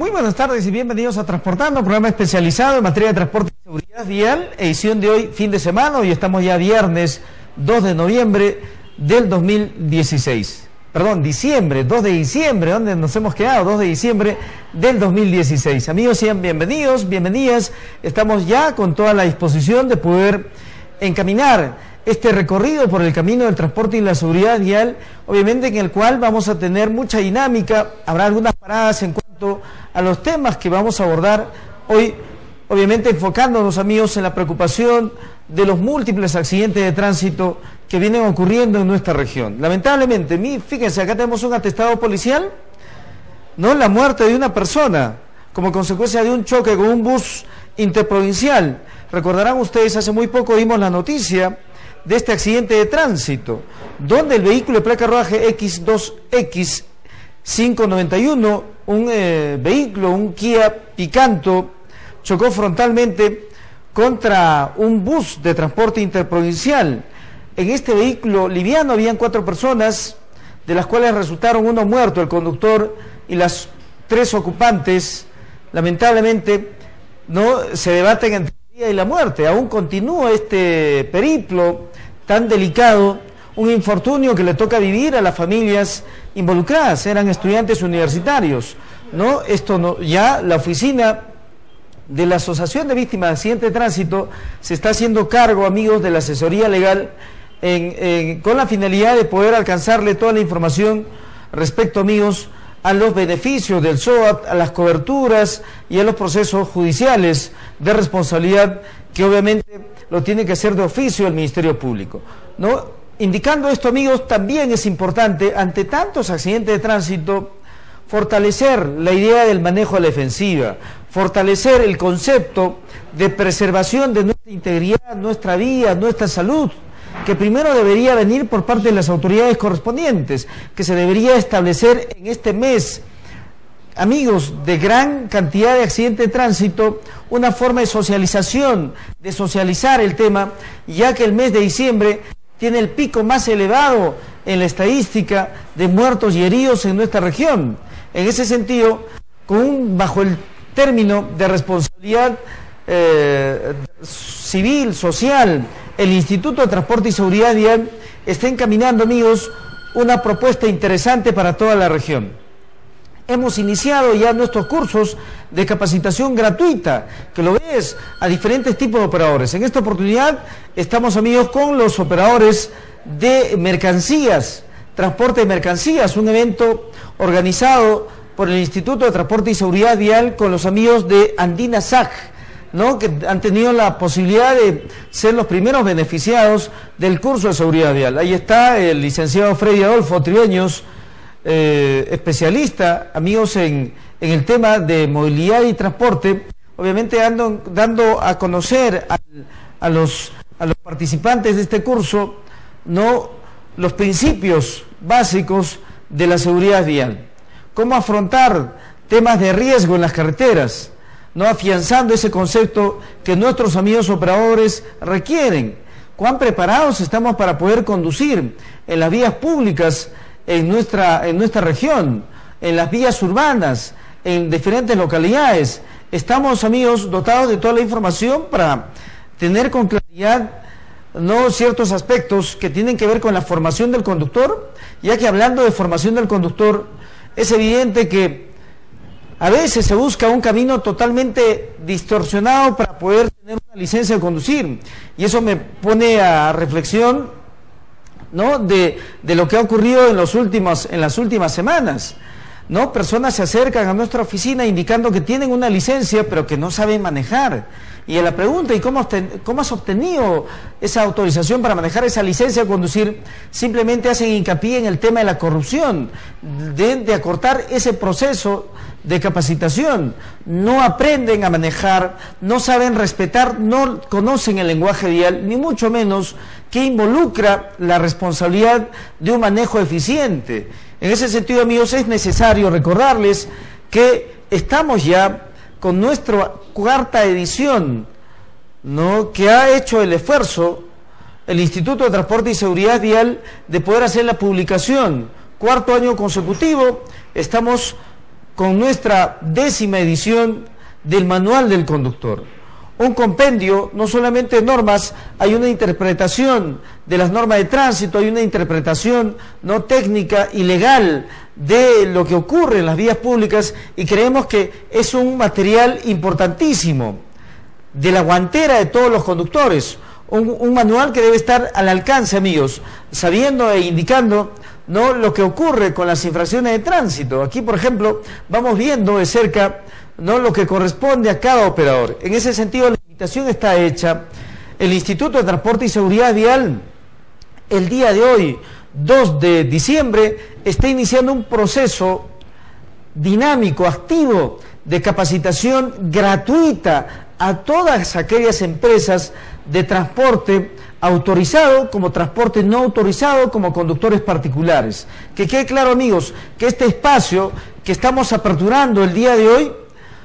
Muy buenas tardes y bienvenidos a Transportando, programa especializado en materia de transporte y seguridad vial, edición de hoy, fin de semana. Hoy estamos ya viernes 2 de noviembre del 2016. Perdón, diciembre, 2 de diciembre, ¿dónde nos hemos quedado? 2 de diciembre del 2016. Amigos, sean bienvenidos, bienvenidas. Estamos ya con toda la disposición de poder encaminar este recorrido por el camino del transporte y la seguridad vial, obviamente en el cual vamos a tener mucha dinámica. Habrá algunas paradas en cuanto a los temas que vamos a abordar hoy, obviamente enfocándonos, amigos, en la preocupación de los múltiples accidentes de tránsito que vienen ocurriendo en nuestra región. Lamentablemente, fíjense, acá tenemos un atestado policial, ¿no? La muerte de una persona como consecuencia de un choque con un bus interprovincial. Recordarán ustedes, hace muy poco dimos la noticia de este accidente de tránsito, donde el vehículo de placa roja X2X591, un vehículo, un Kia Picanto, chocó frontalmente contra un bus de transporte interprovincial. En este vehículo liviano habían 4 personas, de las cuales resultaron 1 muerto, el conductor y las 3 ocupantes. Lamentablemente no se debaten entre la vida y la muerte. Aún continúa este periplo tan delicado, un infortunio que le toca vivir a las familias involucradas. Eran estudiantes universitarios, ¿no? Esto no, ya la oficina de la Asociación de Víctimas de Accidentes de Tránsito se está haciendo cargo, amigos, de la asesoría legal con la finalidad de poder alcanzarle toda la información respecto, amigos, a los beneficios del SOAT, a las coberturas y a los procesos judiciales de responsabilidad que obviamente lo tiene que hacer de oficio el Ministerio Público, ¿no? Indicando esto, amigos, también es importante, ante tantos accidentes de tránsito, fortalecer la idea del manejo a la defensiva, fortalecer el concepto de preservación de nuestra integridad, nuestra vida, nuestra salud, que primero debería venir por parte de las autoridades correspondientes, que se debería establecer en este mes, amigos, de gran cantidad de accidentes de tránsito, una forma de socialización, de socializar el tema, ya que el mes de diciembre tiene el pico más elevado en la estadística de muertos y heridos en nuestra región. En ese sentido, bajo el término de responsabilidad civil, social, el Instituto de Transporte y Seguridad Vial está encaminando, amigos, una propuesta interesante para toda la región. Hemos iniciado ya nuestros cursos de capacitación gratuita, que lo ves a diferentes tipos de operadores. En esta oportunidad estamos, amigos, con los operadores de mercancías, transporte de mercancías, un evento organizado por el Instituto de Transporte y Seguridad Vial con los amigos de Andina SAC, ¿no? Que han tenido la posibilidad de ser los primeros beneficiados del curso de seguridad vial. Ahí está el licenciado Freddy Adolfo Tribeños, especialista, amigos, en el tema de movilidad y transporte, obviamente dando a conocer a los participantes de este curso, ¿no?, los principios básicos de la seguridad vial, cómo afrontar temas de riesgo en las carreteras, no afianzando ese concepto que nuestros amigos operadores requieren. ¿Cuán preparados estamos para poder conducir en las vías públicas en nuestra región, en las vías urbanas, en diferentes localidades? Estamos, amigos, dotados de toda la información para tener con claridad, no, ciertos aspectos que tienen que ver con la formación del conductor, ya que hablando de formación del conductor, es evidente que a veces se busca un camino totalmente distorsionado para poder tener una licencia de conducir, y eso me pone a reflexión, ¿no?, de lo que ha ocurrido en las últimas semanas, ¿no? Personas se acercan a nuestra oficina indicando que tienen una licencia pero que no saben manejar, y a la pregunta, ¿y cómo has obtenido esa autorización para manejar esa licencia de conducir?, simplemente hacen hincapié en el tema de la corrupción, de acortar ese proceso de capacitación. No aprenden a manejar, no saben respetar, no conocen el lenguaje vial, ni mucho menos que involucra la responsabilidad de un manejo eficiente. En ese sentido, amigos, es necesario recordarles que estamos ya con nuestra 4ª edición, ¿no?, que ha hecho el esfuerzo el Instituto de Transporte y Seguridad Vial de poder hacer la publicación. 4º año consecutivo, estamos con nuestra 10ª edición del Manual del Conductor. Un compendio, no solamente de normas, hay una interpretación de las normas de tránsito, hay una interpretación no técnica y legal de lo que ocurre en las vías públicas, y creemos que es un material importantísimo de la guantera de todos los conductores, un manual que debe estar al alcance, amigos, sabiendo e indicando no lo que ocurre con las infracciones de tránsito. Aquí, por ejemplo, vamos viendo de cerca no lo que corresponde a cada operador. En ese sentido, la invitación está hecha. El Instituto de Transporte y Seguridad Vial, el día de hoy, 2 de diciembre, está iniciando un proceso dinámico, activo, de capacitación gratuita a todas aquellas empresas de transporte autorizado, como transporte no autorizado, como conductores particulares. Que quede claro, amigos, que este espacio que estamos aperturando el día de hoy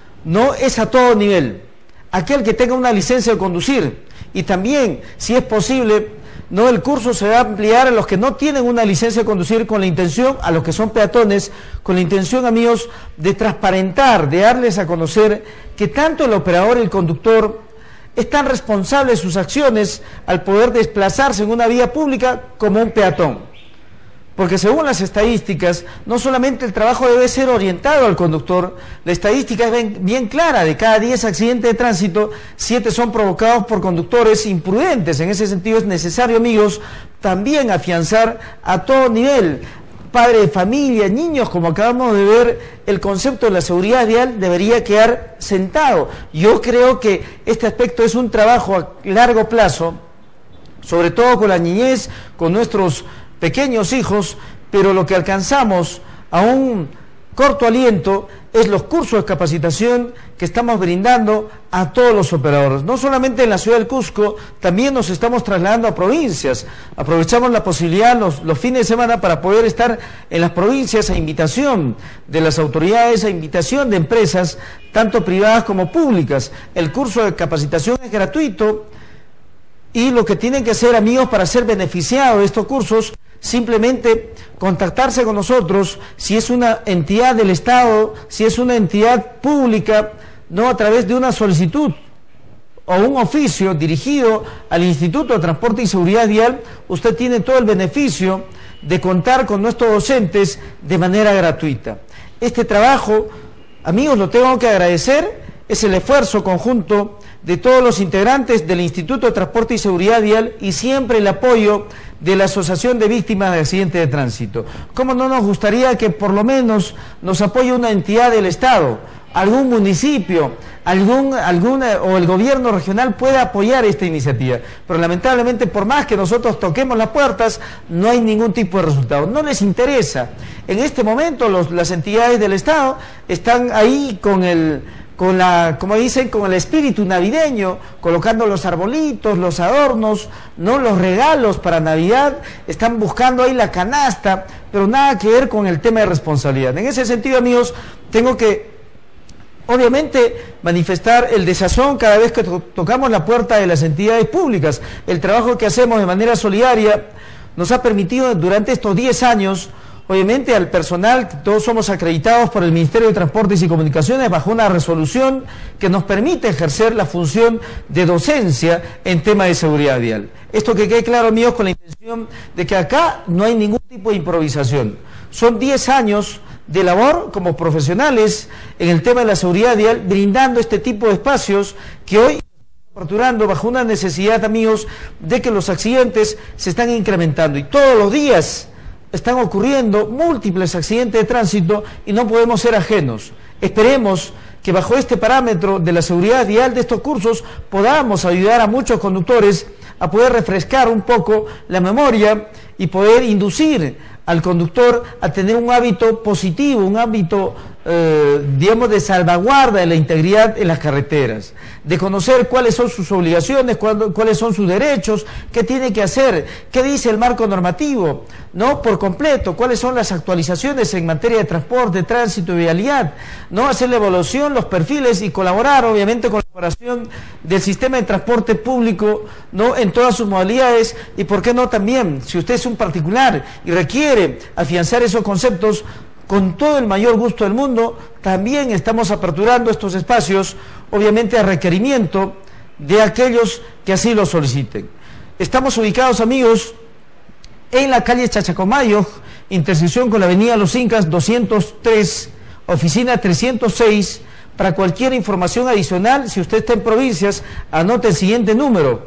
no es a todo nivel. Aquel que tenga una licencia de conducir, y también, si es posible, no, el curso se va a ampliar a los que no tienen una licencia de conducir, con la intención, a los que son peatones, con la intención, amigos, de transparentar, de darles a conocer que tanto el operador y el conductor es tan responsable de sus acciones al poder desplazarse en una vía pública como un peatón. Porque según las estadísticas, no solamente el trabajo debe ser orientado al conductor, la estadística es bien clara: de cada 10 accidentes de tránsito, 7 son provocados por conductores imprudentes. En ese sentido es necesario, amigos, también afianzar a todo nivel, padre de familia, niños, como acabamos de ver, el concepto de la seguridad vial debería quedar sentado. Yo creo que este aspecto es un trabajo a largo plazo, sobre todo con la niñez, con nuestros pequeños hijos, pero lo que alcanzamos a un corto aliento es los cursos de capacitación que estamos brindando a todos los operadores. No solamente en la ciudad del Cusco, también nos estamos trasladando a provincias. Aprovechamos la posibilidad los fines de semana para poder estar en las provincias a invitación de las autoridades, a invitación de empresas, tanto privadas como públicas. El curso de capacitación es gratuito, y lo que tienen que hacer, amigos, para ser beneficiados de estos cursos, simplemente contactarse con nosotros, si es una entidad del Estado, si es una entidad pública, no, a través de una solicitud o un oficio dirigido al Instituto de Transporte y Seguridad Vial. Usted tiene todo el beneficio de contar con nuestros docentes de manera gratuita. Este trabajo, amigos, lo tengo que agradecer, es el esfuerzo conjunto de todos los integrantes del Instituto de Transporte y Seguridad Vial, y siempre el apoyo de la Asociación de Víctimas de Accidentes de Tránsito. ¿Cómo no nos gustaría que por lo menos nos apoye una entidad del Estado, algún municipio, o el gobierno regional pueda apoyar esta iniciativa? Pero lamentablemente, por más que nosotros toquemos las puertas, no hay ningún tipo de resultado. No les interesa. En este momento las entidades del Estado están ahí con el espíritu navideño, colocando los arbolitos, los adornos, no, los regalos para Navidad, están buscando ahí la canasta, pero nada que ver con el tema de responsabilidad. En ese sentido, amigos, tengo que, obviamente, manifestar el desazón cada vez que tocamos la puerta de las entidades públicas. El trabajo que hacemos de manera solidaria nos ha permitido durante estos 10 años, obviamente, al personal, todos somos acreditados por el Ministerio de Transportes y Comunicaciones bajo una resolución que nos permite ejercer la función de docencia en tema de seguridad vial. Esto que quede claro, amigos, con la intención de que acá no hay ningún tipo de improvisación. Son 10 años de labor como profesionales en el tema de la seguridad vial, brindando este tipo de espacios que hoy aperturando bajo una necesidad, amigos, de que los accidentes se están incrementando, y todos los días están ocurriendo múltiples accidentes de tránsito y no podemos ser ajenos. Esperemos que bajo este parámetro de la seguridad vial de estos cursos podamos ayudar a muchos conductores a poder refrescar un poco la memoria y poder inducir al conductor a tener un hábito positivo, un hábito, digamos, de salvaguarda de la integridad en las carreteras, de conocer cuáles son sus obligaciones, cuáles son sus derechos, qué tiene que hacer, qué dice el marco normativo, ¿no?, por completo, cuáles son las actualizaciones en materia de transporte, tránsito y vialidad, ¿no?, hacer la evaluación, los perfiles y colaborar, obviamente, con la operación del sistema de transporte público, ¿no?, en todas sus modalidades. Y por qué no también, si usted es un particular y requiere afianzar esos conceptos, con todo el mayor gusto del mundo, también estamos aperturando estos espacios, obviamente a requerimiento de aquellos que así lo soliciten. Estamos ubicados, amigos, en la calle Chachacomayo, intersección con la avenida Los Incas 203, oficina 306. Para cualquier información adicional, si usted está en provincias, anote el siguiente número,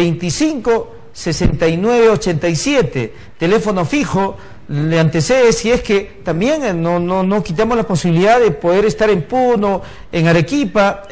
256987, teléfono fijo. Le antecede si es que también no quitamos la posibilidad de poder estar en Puno, en Arequipa,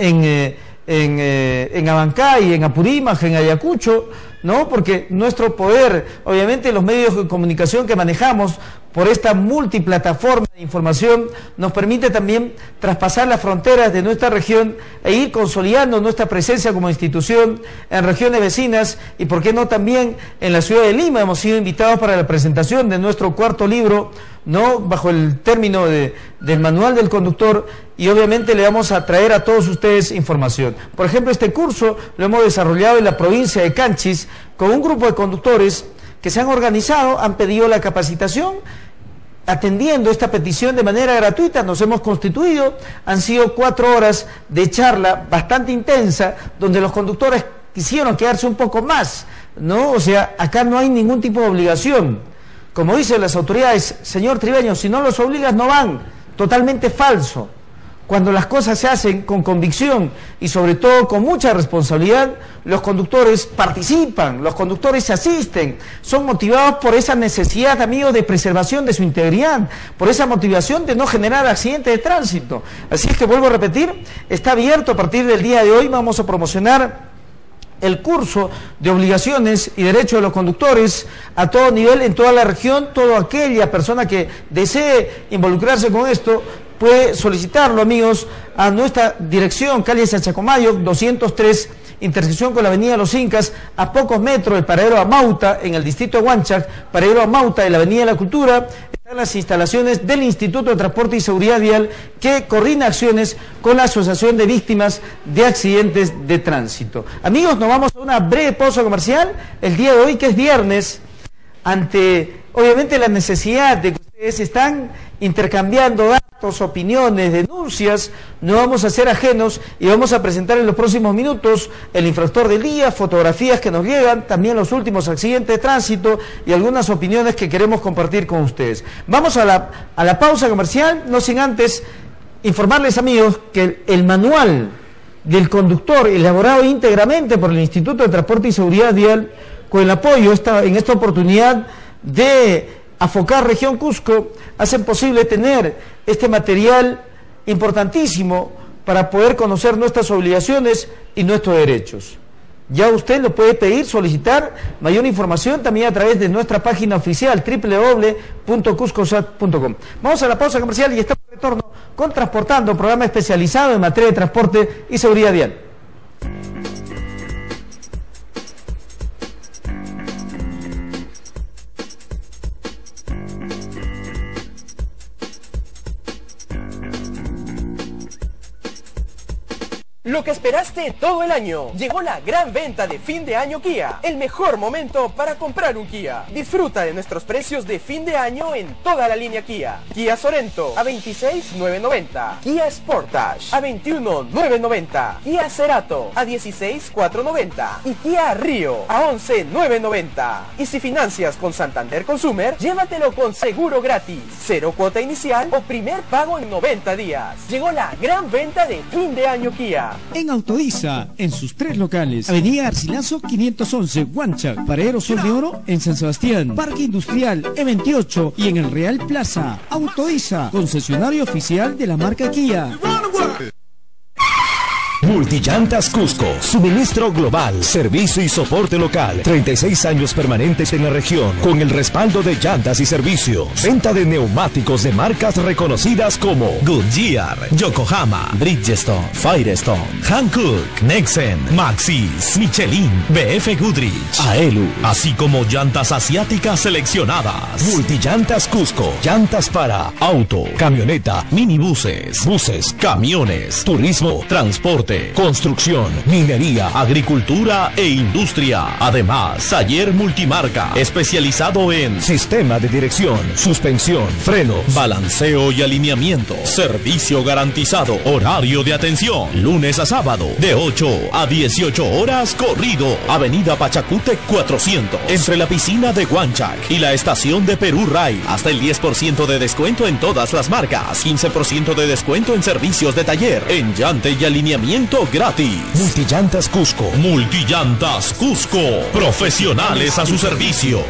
en Abancay, en Apurímac, en Ayacucho, ¿no? Porque nuestro poder, obviamente los medios de comunicación que manejamos por esta multiplataforma de información nos permite también traspasar las fronteras de nuestra región e ir consolidando nuestra presencia como institución en regiones vecinas y por qué no también en la ciudad de Lima. Hemos sido invitados para la presentación de nuestro cuarto libro, ¿no? Bajo el término del manual del conductor, y obviamente le vamos a traer a todos ustedes información. Por ejemplo, este curso lo hemos desarrollado en la provincia de Canchis con un grupo de conductores que se han organizado, han pedido la capacitación, atendiendo esta petición de manera gratuita. Nos hemos constituido, han sido 4 horas de charla bastante intensa, donde los conductores quisieron quedarse un poco más, ¿no? O sea, acá no hay ningún tipo de obligación. Como dicen las autoridades, señor Tribeño, si no los obligas no van. Totalmente falso. Cuando las cosas se hacen con convicción y sobre todo con mucha responsabilidad, los conductores participan, los conductores se asisten, son motivados por esa necesidad, amigos, de preservación de su integridad, por esa motivación de no generar accidentes de tránsito. Así es que vuelvo a repetir, está abierto a partir del día de hoy, vamos a promocionar el curso de obligaciones y derechos de los conductores a todo nivel, en toda la región. Toda aquella persona que desee involucrarse con esto puede solicitarlo, amigos, a nuestra dirección, calle Chachacomayo 203, intersección con la avenida Los Incas, a pocos metros del paradero Amauta, en el distrito de Huanchac, paradero Amauta de la avenida de la Cultura. Están las instalaciones del Instituto de Transporte y Seguridad Vial, que coordina acciones con la Asociación de Víctimas de Accidentes de Tránsito. Amigos, nos vamos a una breve pausa comercial el día de hoy, que es viernes, ante obviamente la necesidad de que ustedes están intercambiando datos, opiniones, denuncias. No vamos a ser ajenos y vamos a presentar en los próximos minutos el infractor del día, fotografías que nos llegan, también los últimos accidentes de tránsito y algunas opiniones que queremos compartir con ustedes. Vamos a la pausa comercial, no sin antes informarles, amigos, que el manual del conductor, elaborado íntegramente por el Instituto de Transporte y Seguridad Vial, con el apoyo en esta oportunidad de Afocar Región Cusco, hacen posible tener este material importantísimo para poder conocer nuestras obligaciones y nuestros derechos. Ya usted lo puede pedir, solicitar mayor información también a través de nuestra página oficial www.cuscosat.com. Vamos a la pausa comercial y estamos de retorno con Transportando, programa especializado en materia de transporte y seguridad vial. Lo que esperaste todo el año. Llegó la gran venta de fin de año Kia. El mejor momento para comprar un Kia. Disfruta de nuestros precios de fin de año en toda la línea Kia. Kia Sorento a 26,990. Kia Sportage a 21,990. Kia Cerato a 16,490. Y Kia Rio a 11,990. Y si financias con Santander Consumer, llévatelo con seguro gratis, 0 cuota inicial o primer pago en 90 días. Llegó la gran venta de fin de año Kia. En Autodiza, en sus 3 locales: Avenida Garcilaso 511, Huanchac; Paradero Sol de Oro en San Sebastián; Parque Industrial E28 y en el Real Plaza. Autodiza, concesionario oficial de la marca Kia. Multillantas Cusco, suministro global, servicio y soporte local, 36 años permanentes en la región, con el respaldo de llantas y servicios. Venta de neumáticos de marcas reconocidas como Goodyear, Yokohama, Bridgestone, Firestone, Hankook, Nexen, Maxxis, Michelin, BF Goodrich, Aelu, así como llantas asiáticas seleccionadas. Multillantas Cusco, llantas para auto, camioneta, minibuses, buses, camiones, turismo, transporte. de construcción, minería, agricultura e industria. Además, taller multimarca especializado en sistema de dirección, suspensión, frenos, balanceo y alineamiento. Servicio garantizado. Horario de atención. Lunes a sábado de 8 a 18 horas corrido. Avenida Pachacútec 400. Entre la piscina de Huanchac y la estación de Perú Ray. Hasta el 10% de descuento en todas las marcas. 15% de descuento en servicios de taller. En llante y alineamiento gratis. Multillantas Cusco. Multillantas Cusco. Profesionales a su servicio.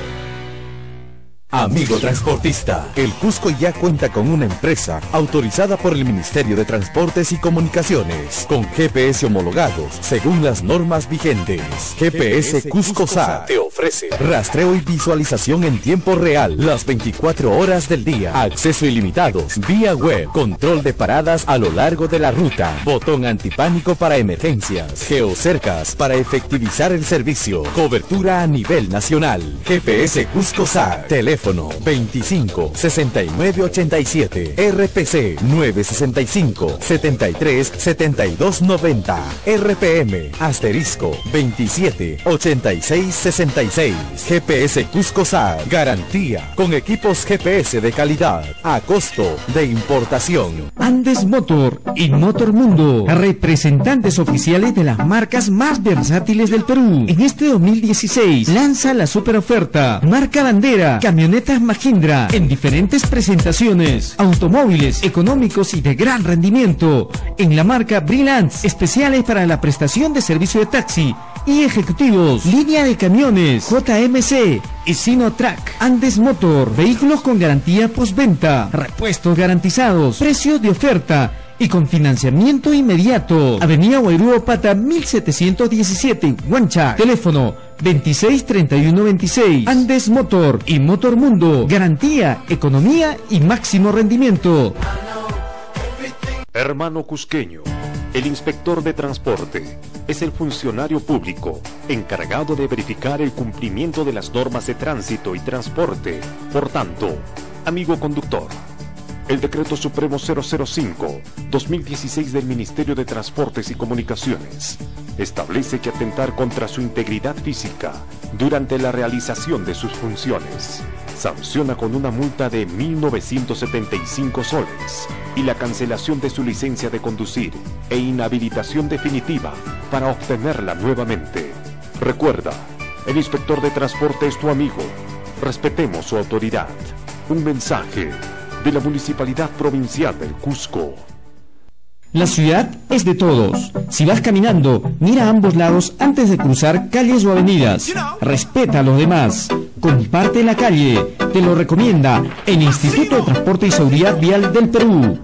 Amigo transportista, el Cusco ya cuenta con una empresa autorizada por el Ministerio de Transportes y Comunicaciones, con GPS homologados según las normas vigentes. GPS Cusco SA te ofrece rastreo y visualización en tiempo real, las 24 horas del día, acceso ilimitado, vía web, control de paradas a lo largo de la ruta, botón antipánico para emergencias, geocercas para efectivizar el servicio, cobertura a nivel nacional. GPS Cusco SA, teléfono 25 69 87, RPC 965 73 72 90, RPM asterisco 27 86 66. GPS Cusco SA, garantía con equipos GPS de calidad a costo de importación. Andes Motor y Motor Mundo, representantes oficiales de las marcas más versátiles del Perú. En este 2016 lanza la super oferta marca bandera, camionetas Mahindra en diferentes presentaciones, automóviles económicos y de gran rendimiento en la marca Brilance, especiales para la prestación de servicio de taxi y ejecutivos, línea de camiones JMC y Sinotrack. Andes Motor, vehículos con garantía postventa, repuestos garantizados, precios de oferta y con financiamiento inmediato. Avenida Guairú Pata 1717, Huanchac. Teléfono 263126. Andes Motor y Motor Mundo. Garantía, economía y máximo rendimiento. Hermano cusqueño, el inspector de transporte es el funcionario público encargado de verificar el cumplimiento de las normas de tránsito y transporte. Por tanto, amigo conductor, el Decreto Supremo 005-2016 del Ministerio de Transportes y Comunicaciones establece que atentar contra su integridad física durante la realización de sus funciones sanciona con una multa de 1.975 soles y la cancelación de su licencia de conducir e inhabilitación definitiva para obtenerla nuevamente. Recuerda, el inspector de transporte es tu amigo. Respetemos su autoridad. Un mensaje de la Municipalidad Provincial del Cusco. La ciudad es de todos. Si vas caminando, mira a ambos lados antes de cruzar calles o avenidas. Respeta a los demás. Comparte la calle. Te lo recomienda el Instituto de Transporte y Seguridad Vial del Perú.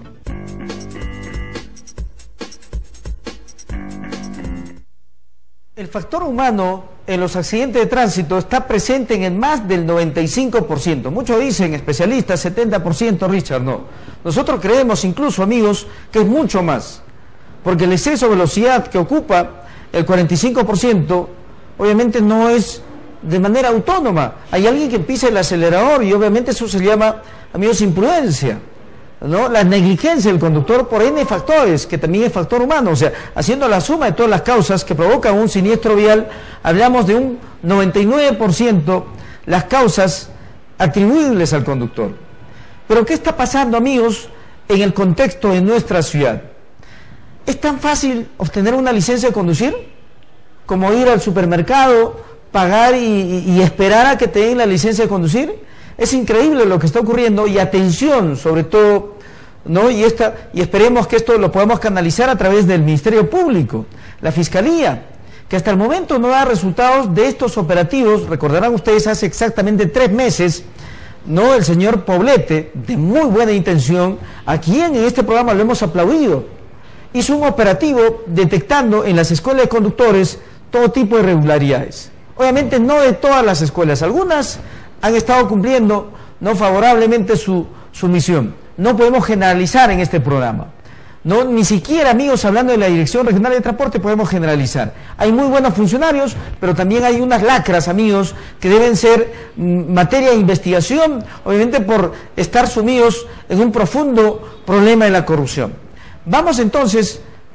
El factor humano en los accidentes de tránsito está presente en el más del 95%. Muchos dicen, especialistas, 70%, Richard, no. Nosotros creemos incluso, amigos, que es mucho más. Porque el exceso de velocidad que ocupa el 45%, obviamente no es de manera autónoma. Hay alguien que pisa el acelerador y obviamente eso se llama, amigos, imprudencia, ¿no? La negligencia del conductor por N factores, que también es factor humano. O sea, haciendo la suma de todas las causas que provocan un siniestro vial, hablamos de un 99% las causas atribuibles al conductor. Pero ¿qué está pasando, amigos, en el contexto de nuestra ciudad? ¿Es tan fácil obtener una licencia de conducir como ir al supermercado, pagar y esperar a que te den la licencia de conducir? Es increíble lo que está ocurriendo, y atención sobre todo, ¿no? Y esperemos que esto lo podamos canalizar a través del Ministerio Público, la Fiscalía, que hasta el momento no da resultados de estos operativos. Recordarán ustedes, hace exactamente 3 meses, ¿no? El señor Poblete, de muy buena intención, a quien en este programa lo hemos aplaudido, hizo un operativo detectando en las escuelas de conductores todo tipo de irregularidades. Obviamente no de todas las escuelas, algunas han estado cumpliendo no favorablemente su misión. No podemos generalizar en este programa. No, ni siquiera, amigos, hablando de la Dirección Regional de Transporte, podemos generalizar. Hay muy buenos funcionarios, pero también hay unas lacras, amigos, que deben ser materia de investigación, obviamente por estar sumidos en un profundo problema de la corrupción. Vamos entonces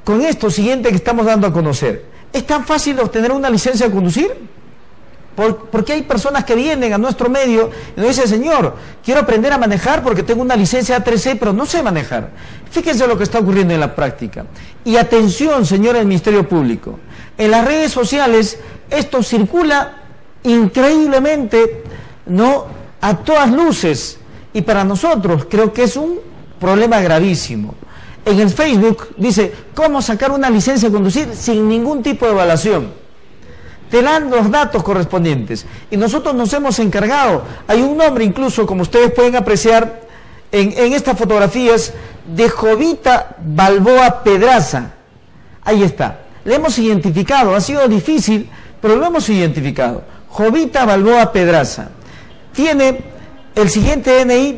con esto siguiente que estamos dando a conocer. ¿Es tan fácil obtener una licencia de conducir? Porque hay personas que vienen a nuestro medio y nos dicen, señor, quiero aprender a manejar porque tengo una licencia A3C, pero no sé manejar. Fíjense lo que está ocurriendo en la práctica. Y atención, señor del Ministerio Público, en las redes sociales esto circula increíblemente, ¿no?, a todas luces, y para nosotros creo que es un problema gravísimo. En el Facebook dice, ¿cómo sacar una licencia de conducir sin ningún tipo de evaluación? Te dan los datos correspondientes y nosotros nos hemos encargado, hay un nombre incluso, como ustedes pueden apreciar en estas fotografías, de Jovita Balboa Pedraza. Ahí está, le hemos identificado, ha sido difícil, pero lo hemos identificado. Jovita Balboa Pedraza tiene el siguiente DNI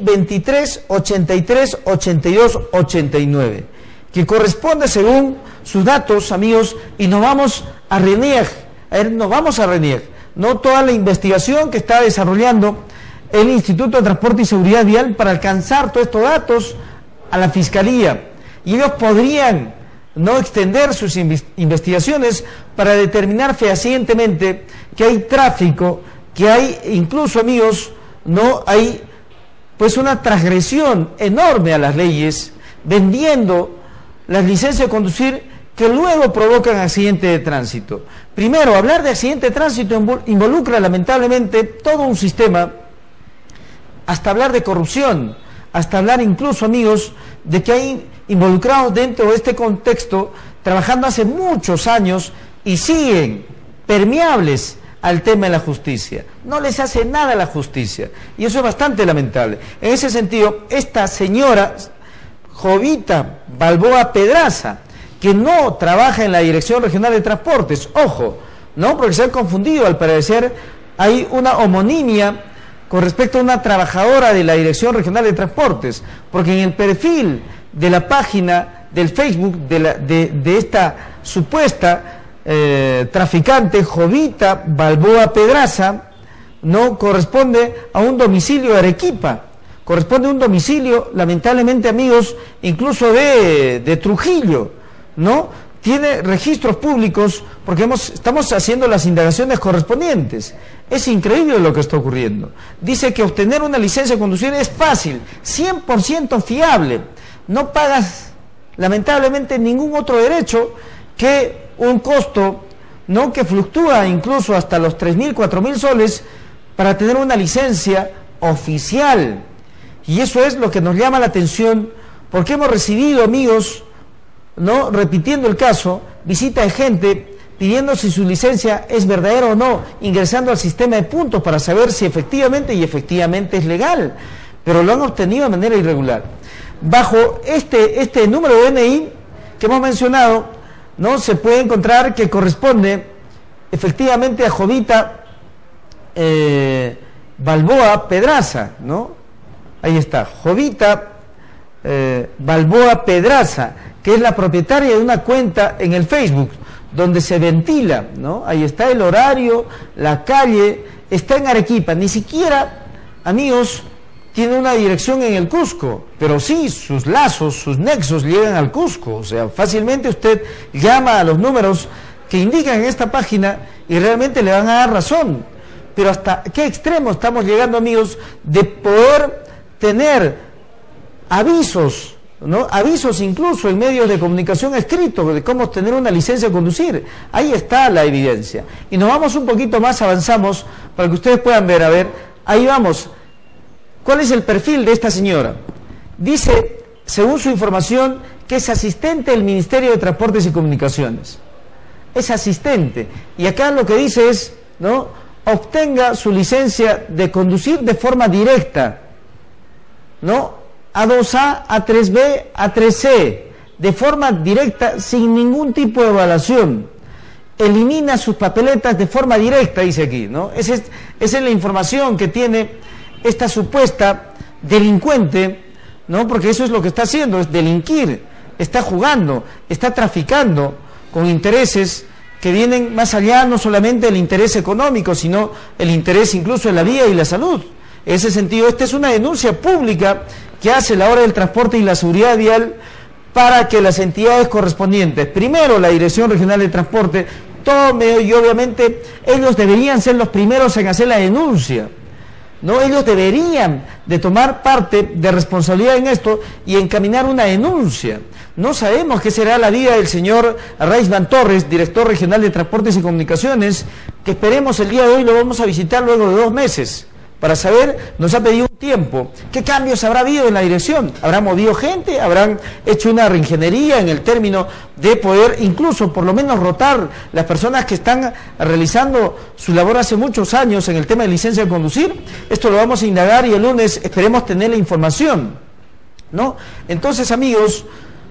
23838289, que corresponde según sus datos, amigos, y nos vamos a RENIEG. Nos vamos a RENIEG, no toda la investigación que está desarrollando el Instituto de Transporte y Seguridad Vial para alcanzar todos estos datos a la Fiscalía, y ellos podrían no extender sus investigaciones para determinar fehacientemente que hay tráfico, que hay incluso, amigos, no hay pues una transgresión enorme a las leyes, vendiendo las licencias de conducir que luego provocan accidentes de tránsito. Primero, hablar de accidente de tránsito involucra lamentablemente todo un sistema, hasta hablar de corrupción, hasta hablar incluso, amigos, de que hay involucrados dentro de este contexto, trabajando hace muchos años y siguen permeables al tema de la justicia. No les hace nada a la justicia, y eso es bastante lamentable. En ese sentido, esta señora Jovita Balboa Pedraza, que no trabaja en la Dirección Regional de Transportes, ojo, no, porque se han confundido, al parecer hay una homonimia con respecto a una trabajadora de la Dirección Regional de Transportes, porque en el perfil de la página del Facebook de esta supuesta traficante Jovita Balboa Pedraza, no corresponde a un domicilio de Arequipa, corresponde a un domicilio, lamentablemente, amigos, incluso de Trujillo, ¿no? Tiene registros públicos porque estamos haciendo las indagaciones correspondientes. Es increíble lo que está ocurriendo. Dice que obtener una licencia de conducir es fácil, 100% fiable. No pagas, lamentablemente, ningún otro derecho que un costo, ¿no?, que fluctúa incluso hasta los 3.000, 4.000 soles para tener una licencia oficial. Y eso es lo que nos llama la atención, porque hemos recibido, amigos, no, repitiendo el caso, visita de gente pidiendo si su licencia es verdadera o no, ingresando al sistema de puntos para saber si efectivamente es legal, pero lo han obtenido de manera irregular. Bajo este número de DNI que hemos mencionado, no se puede encontrar que corresponde efectivamente a Jovita Balboa Pedraza, ¿no? Ahí está, Jovita Balboa Pedraza, que es la propietaria de una cuenta en el Facebook, donde se ventila, ¿no? Ahí está el horario, la calle, está en Arequipa, ni siquiera, amigos, tiene una dirección en el Cusco, pero sí, sus lazos, sus nexos llegan al Cusco, o sea, fácilmente usted llama a los números que indican en esta página y realmente le van a dar razón. Pero hasta qué extremo estamos llegando, amigos, de poder tener avisos, ¿no? Avisos incluso en medios de comunicación escritos de cómo obtener una licencia de conducir. Ahí está la evidencia. Y nos vamos un poquito más, avanzamos, para que ustedes puedan ver, a ver, ahí vamos. ¿Cuál es el perfil de esta señora? Dice, según su información, que es asistente del Ministerio de Transportes y Comunicaciones. Es asistente. Y acá lo que dice es, ¿no?, obtenga su licencia de conducir de forma directa, ¿no?, A2A, A3B, A3C, de forma directa, sin ningún tipo de evaluación. Elimina sus papeletas de forma directa, dice aquí, ¿no? Esa es la información que tiene esta supuesta delincuente, ¿no? Porque eso es lo que está haciendo, es delinquir, está jugando, está traficando con intereses que vienen más allá no solamente del interés económico, sino el interés incluso en la vida y la salud. En ese sentido, esta es una denuncia pública que hace la Hora del Transporte y la Seguridad Vial para que las entidades correspondientes, primero la Dirección Regional de Transporte, tome, y obviamente ellos deberían ser los primeros en hacer la denuncia, ¿no? Ellos deberían de tomar parte de responsabilidad en esto y encaminar una denuncia. No sabemos qué será la vida del señor Reisman Torres, director regional de Transportes y Comunicaciones, que esperemos el día de hoy lo vamos a visitar luego de 2 meses, para saber, nos ha pedido un tiempo, qué cambios habrá habido en la dirección. ¿Habrán movido gente? ¿Habrán hecho una reingeniería en el término de poder incluso por lo menos rotar las personas que están realizando su labor hace muchos años en el tema de licencia de conducir? Esto lo vamos a indagar y el lunes esperemos tener la información, ¿no? Entonces, amigos,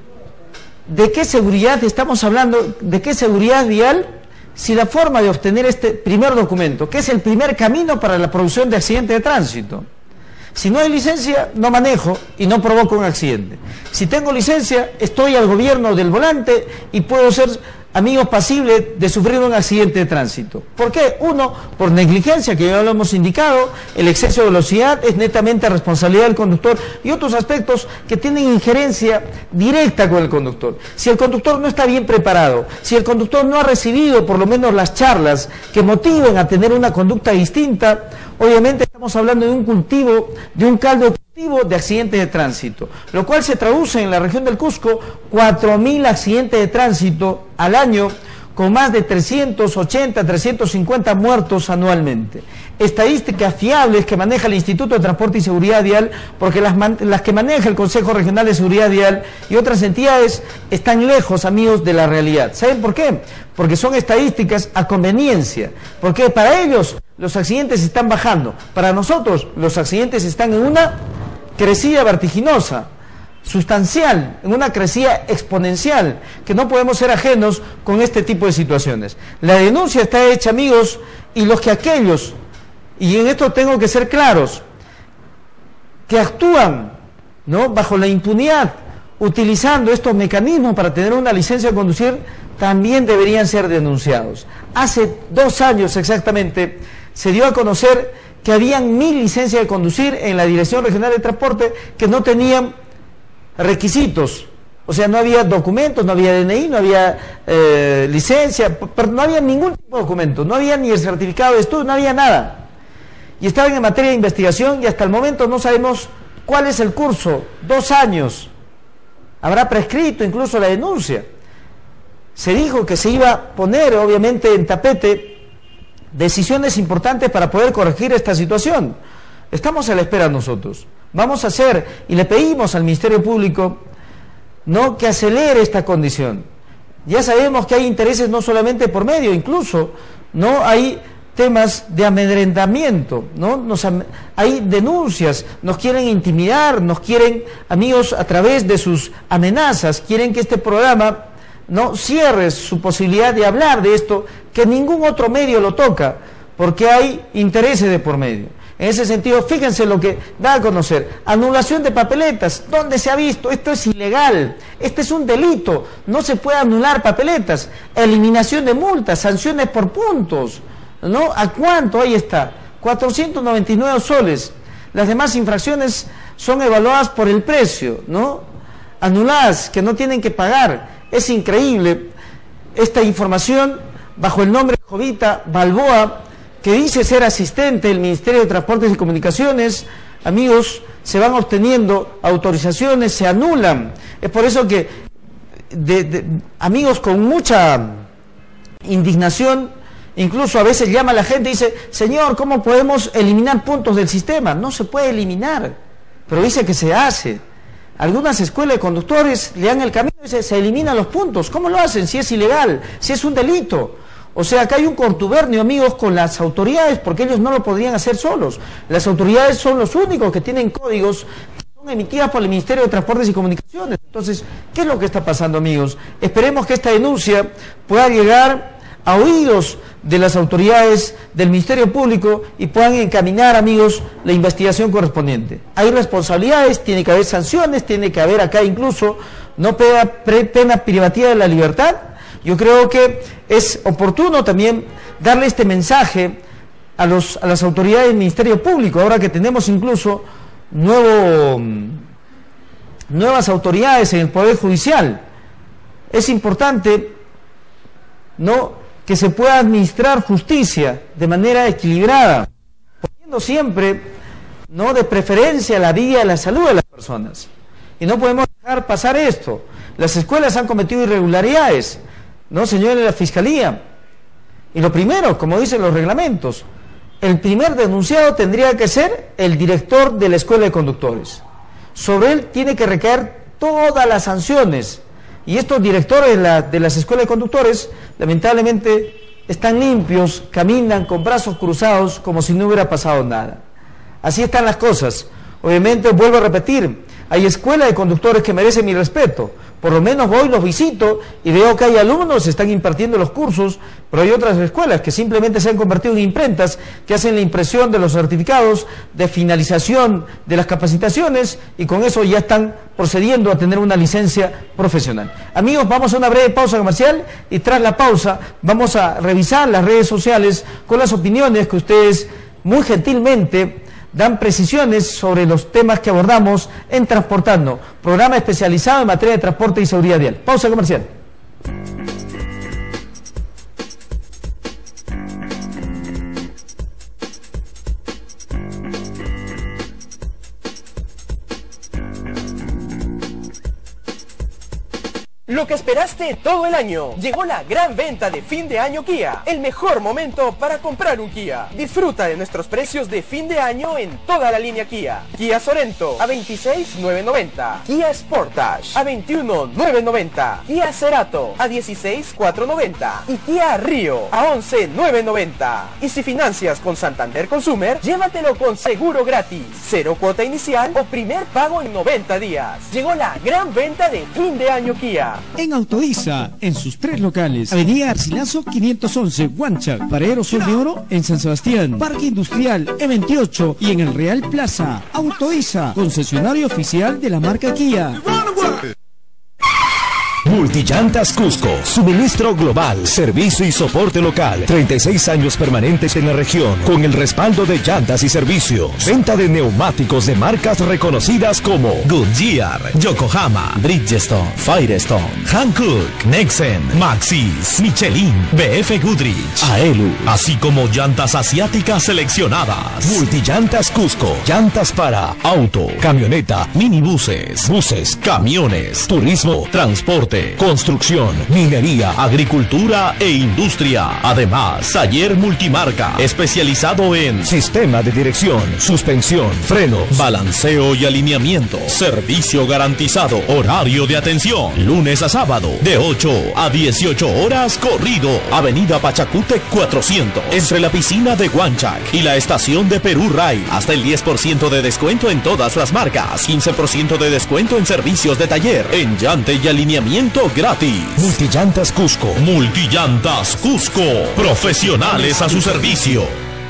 ¿de qué seguridad estamos hablando? ¿De qué seguridad vial? Si la forma de obtener este primer documento, que es el primer camino para la producción de accidente de tránsito. Si no hay licencia, no manejo y no provoco un accidente. Si tengo licencia, estoy al gobierno del volante y puedo ser, amigos, pasible de sufrir un accidente de tránsito. ¿Por qué? Uno, por negligencia, que ya lo hemos indicado, el exceso de velocidad es netamente responsabilidad del conductor, y otros aspectos que tienen injerencia directa con el conductor. Si el conductor no está bien preparado, si el conductor no ha recibido por lo menos las charlas que motiven a tener una conducta distinta, obviamente estamos hablando de un cultivo, de un caldo de accidentes de tránsito, lo cual se traduce en la región del Cusco 4.000 accidentes de tránsito al año, con más de 380, 350 muertos anualmente. Estadísticas fiables que maneja el Instituto de Transporte y Seguridad Vial, porque las que maneja el Consejo Regional de Seguridad Vial y otras entidades están lejos, amigos, de la realidad. ¿Saben por qué? Porque son estadísticas a conveniencia, porque para ellos los accidentes están bajando, para nosotros los accidentes están en una crecida vertiginosa, sustancial, en una crecida exponencial, que no podemos ser ajenos con este tipo de situaciones. La denuncia está hecha, amigos, y los que aquellos, y en esto tengo que ser claros, que actúan, ¿no?, bajo la impunidad, utilizando estos mecanismos para tener una licencia de conducir, también deberían ser denunciados. Hace 2 años exactamente se dio a conocer que habían 1.000 licencias de conducir en la Dirección Regional de Transporte que no tenían requisitos, o sea, no había documentos, no había DNI, no había licencia, pero no había ningún tipo de documento, no había ni el certificado de estudio, no había nada. Y estaban en materia de investigación y hasta el momento no sabemos cuál es el curso. 2 años. Habrá prescrito incluso la denuncia. Se dijo que se iba a poner, obviamente, en tapete decisiones importantes para poder corregir esta situación. Estamos a la espera nosotros. Vamos a hacer, y le pedimos al Ministerio Público, no, que acelere esta condición. Ya sabemos que hay intereses no solamente por medio, incluso no hay temas de amedrentamiento, ¿no? Hay denuncias, nos quieren intimidar, nos quieren, amigos, a través de sus amenazas, quieren que este programa no cierre su posibilidad de hablar de esto, que ningún otro medio lo toca, porque hay intereses de por medio. En ese sentido, fíjense lo que da a conocer: anulación de papeletas. ¿Dónde se ha visto? Esto es ilegal, este es un delito, no se puede anular papeletas. Eliminación de multas, sanciones por puntos, ¿no? ¿A cuánto? Ahí está, 499 soles. Las demás infracciones son evaluadas por el precio, ¿no? Anuladas, que no tienen que pagar. Es increíble esta información bajo el nombre de Jovita Balboa, que dice ser asistente del Ministerio de Transportes y Comunicaciones. Amigos, se van obteniendo autorizaciones, se anulan. Es por eso que, amigos, con mucha indignación, incluso a veces llama a la gente y dice: señor, ¿cómo podemos eliminar puntos del sistema? No se puede eliminar, pero dice que se hace. Algunas escuelas de conductores le dan el camino y se eliminan los puntos. ¿Cómo lo hacen si es ilegal, si es un delito? O sea, acá hay un contubernio, amigos, con las autoridades, porque ellos no lo podrían hacer solos. Las autoridades son los únicos que tienen códigos que son emitidas por el Ministerio de Transportes y Comunicaciones. Entonces, ¿qué es lo que está pasando, amigos? Esperemos que esta denuncia pueda llegar a oídos de las autoridades del Ministerio Público y puedan encaminar, amigos, la investigación correspondiente. Hay responsabilidades, tiene que haber sanciones, tiene que haber acá incluso no pena privativa de la libertad. Yo creo que es oportuno también darle este mensaje a las autoridades del Ministerio Público, ahora que tenemos incluso nuevo nuevas autoridades en el Poder Judicial. Es importante, ¿no?, que se pueda administrar justicia de manera equilibrada, poniendo siempre, ¿no?, de preferencia la vida y la salud de las personas. Y no podemos dejar pasar esto. Las escuelas han cometido irregularidades, ¿no, señores de la Fiscalía? Y lo primero, como dicen los reglamentos, el primer denunciado tendría que ser el director de la escuela de conductores. Sobre él tiene que recaer todas las sanciones. Y estos directores de las escuelas de conductores, lamentablemente, están limpios, caminan con brazos cruzados como si no hubiera pasado nada. Así están las cosas. Obviamente, vuelvo a repetir, hay escuelas de conductores que merecen mi respeto. Por lo menos voy, los visito y veo que hay alumnos, están impartiendo los cursos, pero hay otras escuelas que simplemente se han convertido en imprentas que hacen la impresión de los certificados de finalización de las capacitaciones y con eso ya están procediendo a tener una licencia profesional. Amigos, vamos a una breve pausa comercial y tras la pausa vamos a revisar las redes sociales con las opiniones que ustedes muy gentilmente dan precisiones sobre los temas que abordamos en Transportando, programa especializado en materia de transporte y seguridad vial. Pausa comercial. Lo que esperaste todo el año. Llegó la gran venta de fin de año Kia. El mejor momento para comprar un Kia. Disfruta de nuestros precios de fin de año en toda la línea Kia. Kia Sorento a 26,990. Kia Sportage a 21,990. Kia Cerato a 16,490. Y Kia Rio a 11,990. Y si financias con Santander Consumer, llévatelo con seguro gratis. 0 cuota inicial o primer pago en 90 días. Llegó la gran venta de fin de año Kia. En Autodiza, en sus 3 locales, Avenida Garcilaso 511, Huanchac, Paradero Sol de Oro en San Sebastián, Parque Industrial E28 y en el Real Plaza. Autodiza, concesionario oficial de la marca Kia. Multillantas Cusco, suministro global, servicio y soporte local, 36 años permanentes en la región, con el respaldo de llantas y servicios, venta de neumáticos de marcas reconocidas como Goodyear, Yokohama, Bridgestone, Firestone, Hankook, Nexen, Maxxis, Michelin, BF Goodrich, Aelu, así como llantas asiáticas seleccionadas. Multillantas Cusco, llantas para auto, camioneta, minibuses, buses, camiones, turismo, transporte, construcción, minería, agricultura e industria. Además, taller multimarca especializado en sistema de dirección, suspensión, frenos, balanceo y alineamiento. Servicio garantizado. Horario de atención. Lunes a sábado de 8 a 18 horas corrido. Avenida Pachacútec 400. Entre la piscina de Huanchac y la estación de Perú Ray. Hasta el 10% de descuento en todas las marcas. 15% de descuento en servicios de taller. En llante y alineamiento gratis. Multillantas Cusco. Multillantas Cusco. Profesionales a su servicio.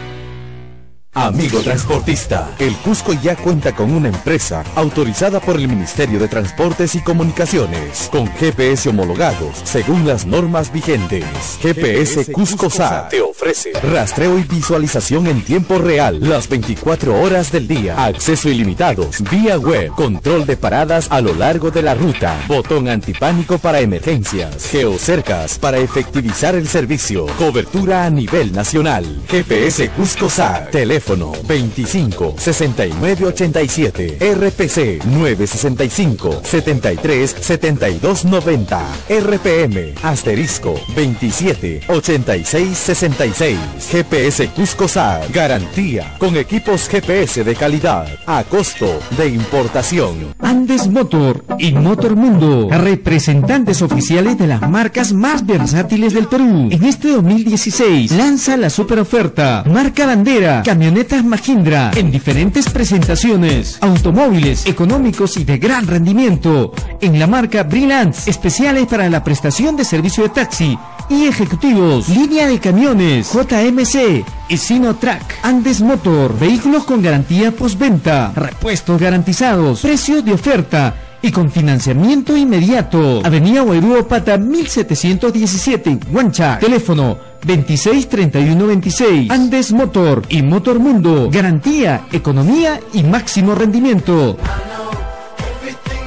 Amigo transportista, el Cusco ya cuenta con una empresa autorizada por el Ministerio de Transportes y Comunicaciones, con GPS homologados según las normas vigentes. GPS Cusco SA te ofrece rastreo y visualización en tiempo real, las 24 horas del día, acceso ilimitado, vía web, control de paradas a lo largo de la ruta, botón antipánico para emergencias, geocercas para efectivizar el servicio, cobertura a nivel nacional. GPS Cusco SA, teléfono 25 69 87, RPC 965 73 72 90, RPM asterisco 27 86 66. GPS Cusco SA, garantía con equipos GPS de calidad a costo de importación. Andes Motor y Motor Mundo, representantes oficiales de las marcas más versátiles del Perú. En este 2016 lanza la super oferta marca bandera, camionetas Mahindra en diferentes presentaciones, automóviles económicos y de gran rendimiento en la marca Brilance, especiales para la prestación de servicio de taxi y ejecutivos, línea de camiones JMC y Sinotrack. Andes Motor, vehículos con garantía postventa, repuestos garantizados, precios de oferta y con financiamiento inmediato. Avenida Guairú Pata 1717, Huanchac. Teléfono 26 31 26. Andes Motor y Motor Mundo. Garantía, economía y máximo rendimiento.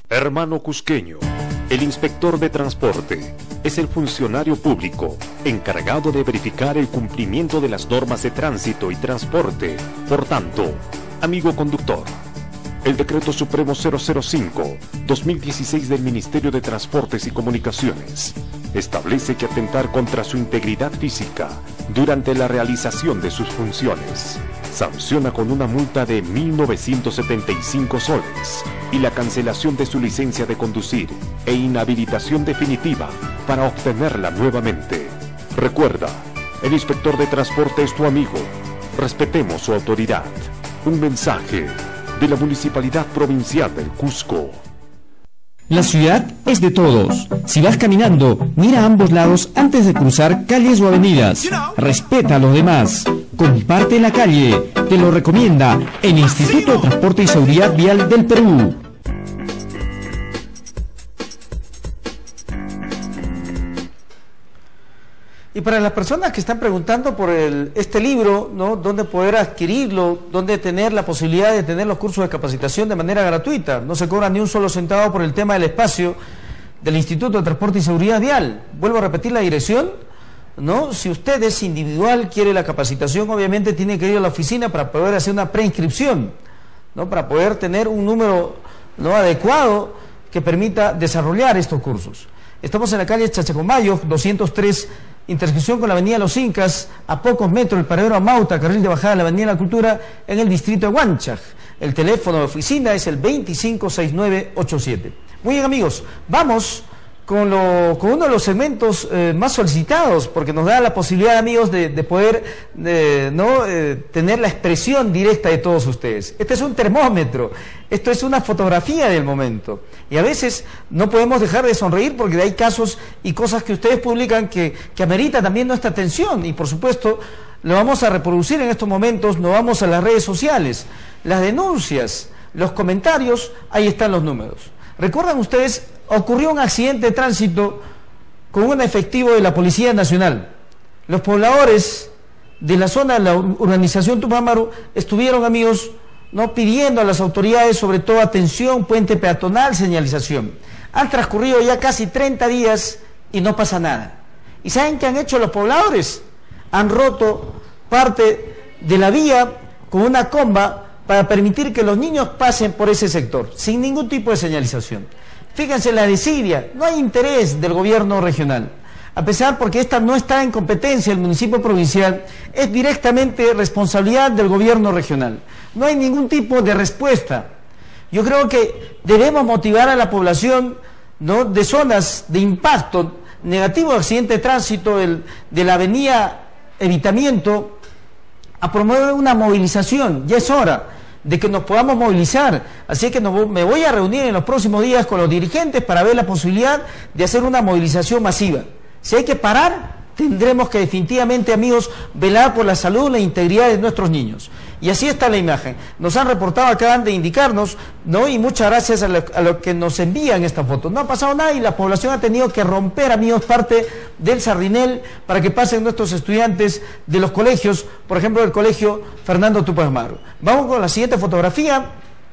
Hermano cusqueño, el inspector de transporte es el funcionario público encargado de verificar el cumplimiento de las normas de tránsito y transporte. Por tanto, amigo conductor, el Decreto Supremo 005-2016 del Ministerio de Transportes y Comunicaciones establece que atentar contra su integridad física durante la realización de sus funciones sanciona con una multa de 1.975 soles y la cancelación de su licencia de conducir e inhabilitación definitiva para obtenerla nuevamente. Recuerda, el inspector de transporte es tu amigo. Respetemos su autoridad. Un mensaje de la Municipalidad Provincial del Cusco. La ciudad es de todos. Si vas caminando, mira a ambos lados antes de cruzar calles o avenidas. Respeta a los demás. Comparte la calle. Te lo recomienda el Instituto de Transporte y Seguridad Vial del Perú. Y para las personas que están preguntando por este libro, ¿no?, dónde poder adquirirlo, dónde tener la posibilidad de tener los cursos de capacitación de manera gratuita, no se cobra ni un solo centavo por el tema del espacio del Instituto de Transporte y Seguridad Vial. Vuelvo a repetir la dirección, ¿no? Si usted es individual, quiere la capacitación, obviamente tiene que ir a la oficina para poder hacer una preinscripción, ¿no?, para poder tener un número, ¿no?, adecuado que permita desarrollar estos cursos. Estamos en la calle Chachacomayo, 203, intersección con la avenida Los Incas, a pocos metros del paradero Amauta, carril de bajada de la avenida La Cultura, en el distrito de Huanchac. El teléfono de oficina es el 256987. Muy bien, amigos, vamos con uno de los segmentos más solicitados, porque nos da la posibilidad, amigos, de poder tener la expresión directa de todos ustedes. Este es un termómetro, esto es una fotografía del momento, y a veces no podemos dejar de sonreír porque hay casos y cosas que ustedes publican que ameritan también nuestra atención, y por supuesto lo vamos a reproducir en estos momentos. Nos vamos a las redes sociales, las denuncias, los comentarios, ahí están los números. ¿Recuerdan ustedes? Ocurrió un accidente de tránsito con un efectivo de la Policía Nacional. Los pobladores de la zona de la urbanización Tupámaro estuvieron, amigos, ¿no?, pidiendo a las autoridades, sobre todo, atención, puente peatonal, señalización. Han transcurrido ya casi 30 días y no pasa nada. ¿Y saben qué han hecho los pobladores? Han roto parte de la vía con una comba para permitir que los niños pasen por ese sector, sin ningún tipo de señalización. Fíjense, la desidia, no hay interés del gobierno regional, a pesar porque esta no está en competencia del municipio provincial, es directamente responsabilidad del gobierno regional. No hay ningún tipo de respuesta. Yo creo que debemos motivar a la población, ¿no?, de zonas de impacto negativo de accidente de tránsito de la avenida Evitamiento, a promover una movilización. Ya es hora de que nos podamos movilizar, así que me voy a reunir en los próximos días con los dirigentes para ver la posibilidad de hacer una movilización masiva. Si hay que parar, tendremos que definitivamente, amigos, velar por la salud y la integridad de nuestros niños. Y así está la imagen. Nos han reportado, acaban de indicarnos, ¿no?, y muchas gracias a los que nos envían esta foto. No ha pasado nada y la población ha tenido que romper, amigos, parte del sardinel para que pasen nuestros estudiantes de los colegios, por ejemplo, del colegio Fernando Tupámaro. Vamos con la siguiente fotografía,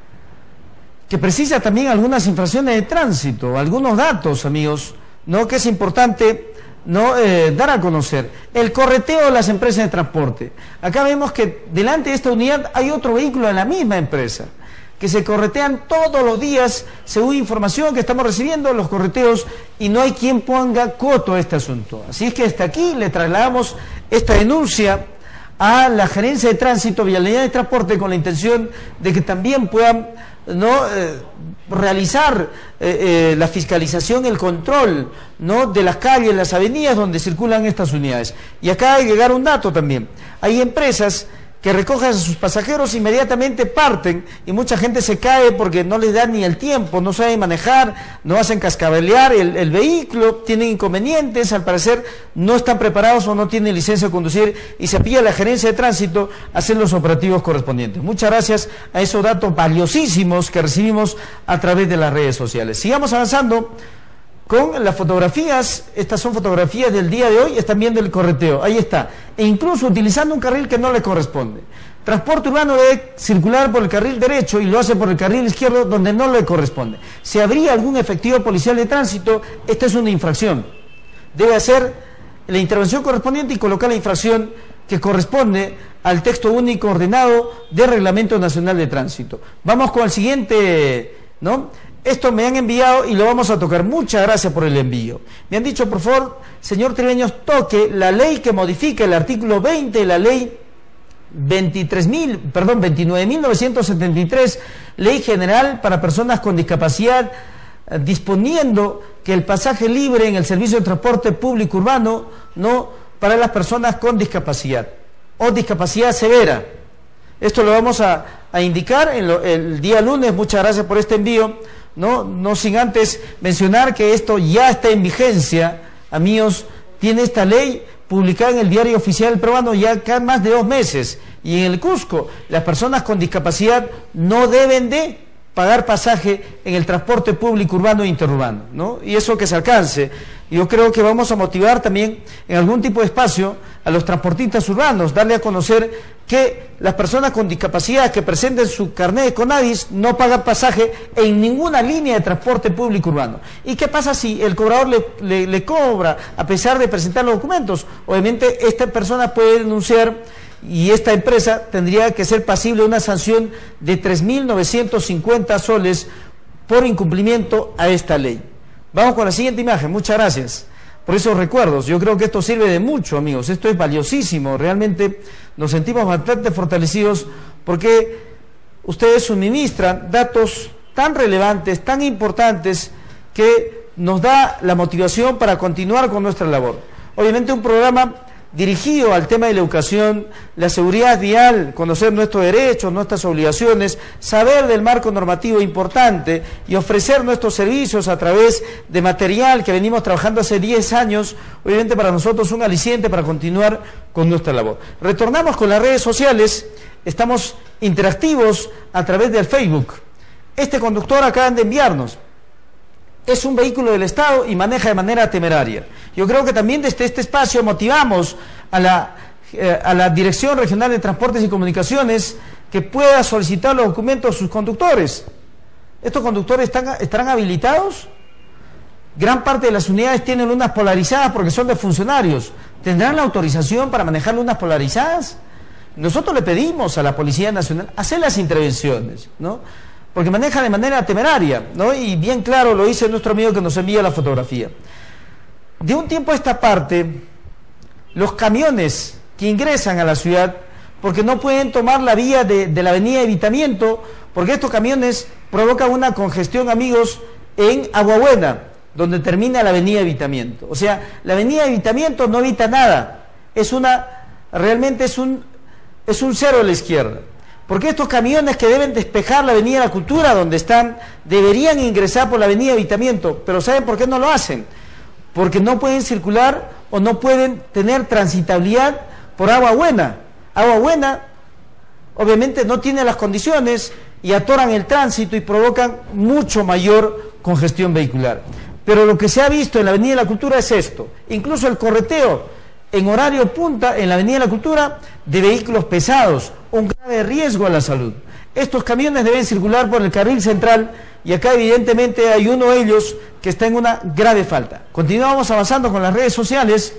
que precisa también algunas infracciones de tránsito, algunos datos, amigos, ¿no?, que es importante dar a conocer. El correteo de las empresas de transporte. Acá vemos que delante de esta unidad hay otro vehículo de la misma empresa, que se corretean todos los días, según información que estamos recibiendo, los correteos, y no hay quien ponga coto a este asunto. Así es que hasta aquí le trasladamos esta denuncia a la Gerencia de Tránsito, Vialidad y Transporte, con la intención de que también puedan realizar la fiscalización, el control, ¿no?, de las calles, las avenidas donde circulan estas unidades. Y acá hay que llegar un dato también. Hay empresas que recogen a sus pasajeros, inmediatamente parten, y mucha gente se cae porque no les da ni el tiempo, no saben manejar, no hacen cascabelear el vehículo, tienen inconvenientes, al parecer no están preparados o no tienen licencia de conducir, y se pide a la Gerencia de Tránsito hacer los operativos correspondientes. Muchas gracias a esos datos valiosísimos que recibimos a través de las redes sociales. Sigamos avanzando con las fotografías. Estas son fotografías del día de hoy, es también del correteo, ahí está, e incluso utilizando un carril que no le corresponde. transporte urbano debe circular por el carril derecho y lo hace por el carril izquierdo donde no le corresponde. Si habría algún efectivo policial de tránsito, esta es una infracción. Debe hacer la intervención correspondiente y colocar la infracción que corresponde al texto único ordenado del Reglamento Nacional de Tránsito. Vamos con el siguiente, ¿no? Esto me han enviado y lo vamos a tocar. Muchas gracias por el envío. Me han dicho, por favor, señor Triveños, toque la ley que modifica el artículo 20 de la ley 29.973, Ley General para Personas con Discapacidad, disponiendo que el pasaje libre en el servicio de transporte público urbano, no para las personas con discapacidad o discapacidad severa. Esto lo vamos a indicar el día lunes. Muchas gracias por este envío. No sin antes mencionar que esto ya está en vigencia, amigos. Tiene esta ley publicada en el Diario Oficial Peruano ya acá más de 2 meses, y en el Cusco las personas con discapacidad no deben de pagar pasaje en el transporte público urbano e interurbano, ¿no? Y eso que se alcance. Yo creo que vamos a motivar también en algún tipo de espacio a los transportistas urbanos, darle a conocer que las personas con discapacidad que presenten su carnet de CONADIS no pagan pasaje en ninguna línea de transporte público urbano. ¿Y qué pasa si el cobrador le cobra a pesar de presentar los documentos? Obviamente esta persona puede denunciar y esta empresa tendría que ser pasible de una sanción de 3.950 soles por incumplimiento a esta ley. Vamos con la siguiente imagen. Muchas gracias por esos recuerdos. Yo creo que esto sirve de mucho, amigos. Esto es valiosísimo. Realmente nos sentimos bastante fortalecidos porque ustedes suministran datos tan relevantes, tan importantes, que nos da la motivación para continuar con nuestra labor. Obviamente un programa dirigido al tema de la educación, la seguridad vial, conocer nuestros derechos, nuestras obligaciones, saber del marco normativo importante y ofrecer nuestros servicios a través de material que venimos trabajando hace 10 años, obviamente para nosotros un aliciente para continuar con nuestra labor. Retornamos con las redes sociales, estamos interactivos a través del Facebook. Este conductor acaban de enviarnos. Es un vehículo del Estado y maneja de manera temeraria. Yo creo que también desde este espacio motivamos a la Dirección Regional de Transportes y Comunicaciones que pueda solicitar los documentos a sus conductores. ¿Estos conductores estarán habilitados? Gran parte de las unidades tienen lunas polarizadas porque son de funcionarios. ¿Tendrán la autorización para manejar lunas polarizadas? Nosotros le pedimos a la Policía Nacional hacer las intervenciones, ¿no? Porque maneja de manera temeraria, ¿no? Y bien claro lo dice nuestro amigo que nos envía la fotografía. De un tiempo a esta parte, los camiones que ingresan a la ciudad, porque no pueden tomar la vía de la avenida Evitamiento, porque estos camiones provocan una congestión, amigos, en Aguabuena, donde termina la avenida Evitamiento. O sea, la avenida Evitamiento no evita nada, realmente es un cero a la izquierda. Porque estos camiones que deben despejar la avenida de la Cultura, donde están, deberían ingresar por la avenida Evitamiento, pero ¿saben por qué no lo hacen? Porque no pueden circular o no pueden tener transitabilidad por Aguabuena. Aguabuena obviamente no tiene las condiciones y atoran el tránsito y provocan mucho mayor congestión vehicular. Pero lo que se ha visto en la avenida de la Cultura es esto, incluso el correteo en horario punta en la avenida de la Cultura de vehículos pesados, un grave riesgo a la salud. Estos camiones deben circular por el carril central y acá evidentemente hay uno de ellos que está en una grave falta. Continuamos avanzando con las redes sociales.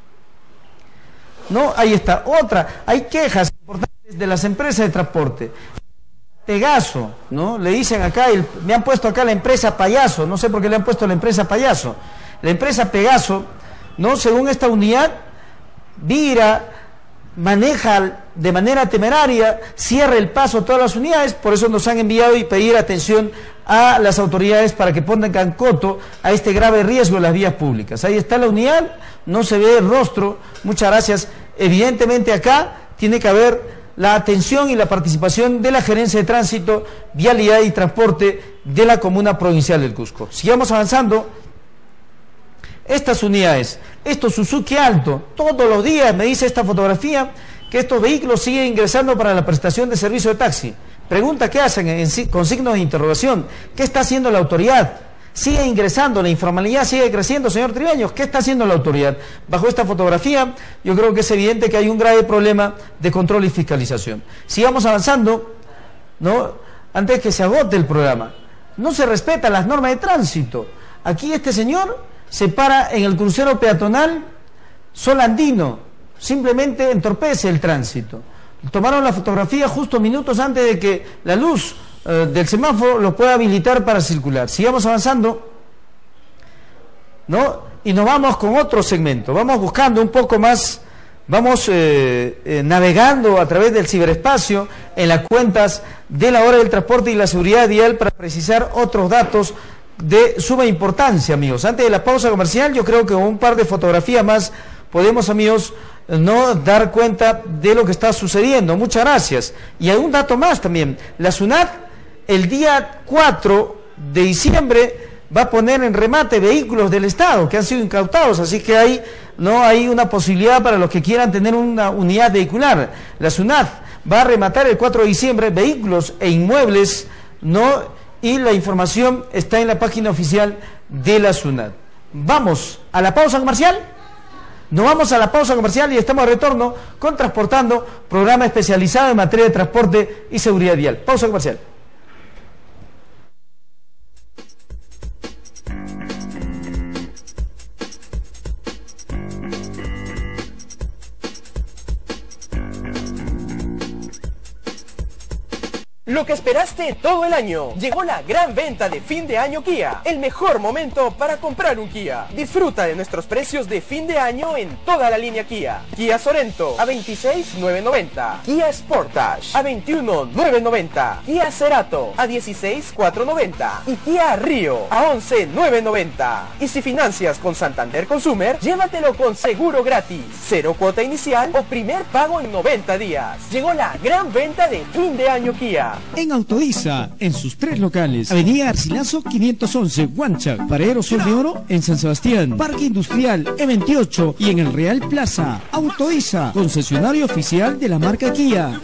No, ahí está, otra. Hay quejas importantes de las empresas de transporte. Pegaso, ¿no? Le dicen acá, me han puesto acá la empresa Payaso, no sé por qué le han puesto la empresa Payaso. La empresa Pegaso, ¿no? Según esta unidad, vira, maneja de manera temeraria, cierra el paso a todas las unidades, por eso nos han enviado y pedir atención a las autoridades para que pongan coto a este grave riesgo en las vías públicas. Ahí está la unidad, no se ve el rostro, muchas gracias. Evidentemente acá tiene que haber la atención y la participación de la Gerencia de Tránsito, Vialidad y Transporte de la Comuna Provincial del Cusco. Sigamos avanzando. Estas unidades, estos Suzuki Alto, todos los días me dice esta fotografía que estos vehículos siguen ingresando para la prestación de servicio de taxi. Pregunta, ¿qué hacen? Con signos de interrogación. ¿Qué está haciendo la autoridad? sigue ingresando, la informalidad sigue creciendo, señor Triveños. ¿Qué está haciendo la autoridad? Bajo esta fotografía, yo creo que es evidente que hay un grave problema de control y fiscalización. Sigamos avanzando, ¿no? Antes que se agote el programa. No se respetan las normas de tránsito. Aquí este señor se para en el crucero peatonal Sol Andino, simplemente entorpece el tránsito. Tomaron la fotografía justo minutos antes de que la luz del semáforo lo pueda habilitar para circular. Sigamos avanzando, ¿no? Y nos vamos con otro segmento. Vamos buscando un poco más, vamos navegando a través del ciberespacio en las cuentas de la hora del transporte y la seguridad vial para precisar otros datos de suma importancia, amigos. Antes de la pausa comercial, yo creo que con un par de fotografías más podemos, amigos, no dar cuenta de lo que está sucediendo. Muchas gracias. Y hay un dato más también. La SUNAT el día 4 de diciembre va a poner en remate vehículos del Estado que han sido incautados, así que hay una posibilidad para los que quieran tener una unidad vehicular. La SUNAT va a rematar el 4 de diciembre vehículos e inmuebles, ¿no? Y la información está en la página oficial de la SUNAT. Vamos a la pausa comercial. Nos vamos a la pausa comercial y estamos de retorno con Transportando, programa especializado en materia de transporte y seguridad vial. Pausa comercial. Lo que esperaste todo el año. Llegó la gran venta de fin de año Kia. El mejor momento para comprar un Kia. Disfruta de nuestros precios de fin de año en toda la línea Kia. Kia Sorento a 26,990. Kia Sportage a 21,990. Kia Cerato a 16,490. Y Kia Rio a 11,990. Y si financias con Santander Consumer, llévatelo con seguro gratis. 0 cuota inicial o primer pago en 90 días. Llegó la gran venta de fin de año Kia. En Autodiza, en sus 3 locales: Avenida Garcilaso 511, Huanchac, Paradero Sol de Oro en San Sebastián, Parque Industrial E28 y en el Real Plaza. Autodiza, concesionario oficial de la marca Kia.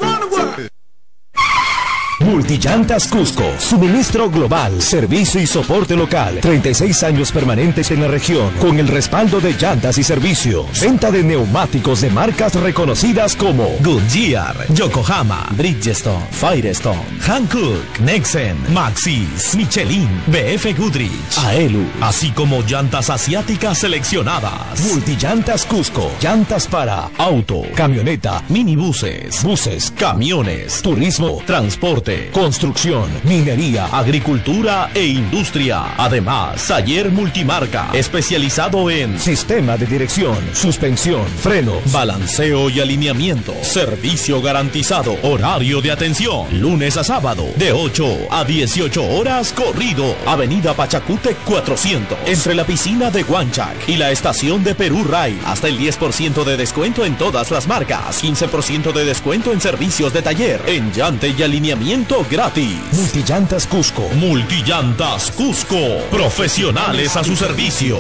Multillantas Cusco, suministro global, servicio y soporte local, 36 años permanentes en la región, con el respaldo de llantas y servicios, venta de neumáticos de marcas reconocidas como Goodyear, Yokohama, Bridgestone, Firestone, Hankook, Nexen, Maxxis, Michelin, BF Goodrich, Aelu, así como llantas asiáticas seleccionadas. Multillantas Cusco, llantas para auto, camioneta, minibuses, buses, camiones, turismo, transporte, construcción, minería, agricultura e industria. Además, taller multimarca especializado en sistema de dirección, suspensión, frenos, balanceo y alineamiento. Servicio garantizado. Horario de atención lunes a sábado de 8 a 18 horas corrido. Avenida Pachacútec 400, entre la piscina de Huanchac y la estación de Perú Rail. Hasta el 10% de descuento en todas las marcas, 15% de descuento en servicios de taller, en llante y alineamiento gratis. Multillantas Cusco. Multillantas Cusco. Profesionales a su servicio.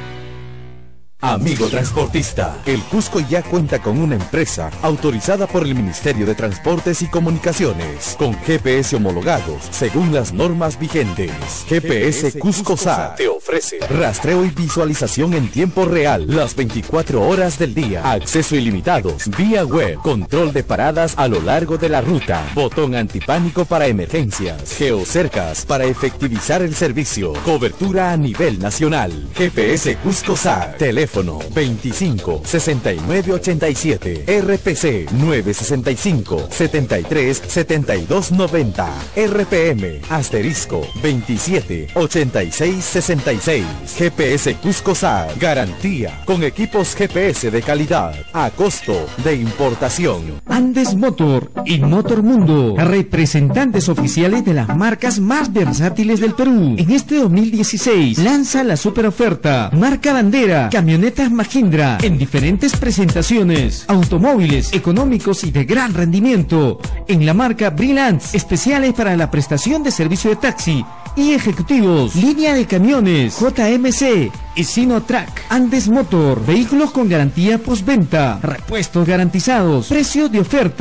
Amigo transportista, el Cusco ya cuenta con una empresa autorizada por el Ministerio de Transportes y Comunicaciones, con GPS homologados según las normas vigentes. GPS Cusco SAT te ofrece rastreo y visualización en tiempo real las 24 horas del día, acceso ilimitado, vía web, control de paradas a lo largo de la ruta, botón antipánico para emergencias, geocercas para efectivizar el servicio, cobertura a nivel nacional. GPS Cusco SAT, teléfono 25 69 87, RPC 965 73 72 90, RPM asterisco 27 86 66. GPS Cusco SAT, garantía con equipos GPS de calidad a costo de importación. Andes Motor y Motor Mundo, representantes oficiales de las marcas más versátiles del Perú. En este 2016 lanza la super oferta marca bandera, camionetas Mahindra en diferentes presentaciones, automóviles económicos y de gran rendimiento en la marca Brilance, especiales para la prestación de servicio de taxi y ejecutivos, línea de camiones JMC y Sinotrack. Andes Motor, vehículos con garantía postventa, repuestos garantizados, precios de oferta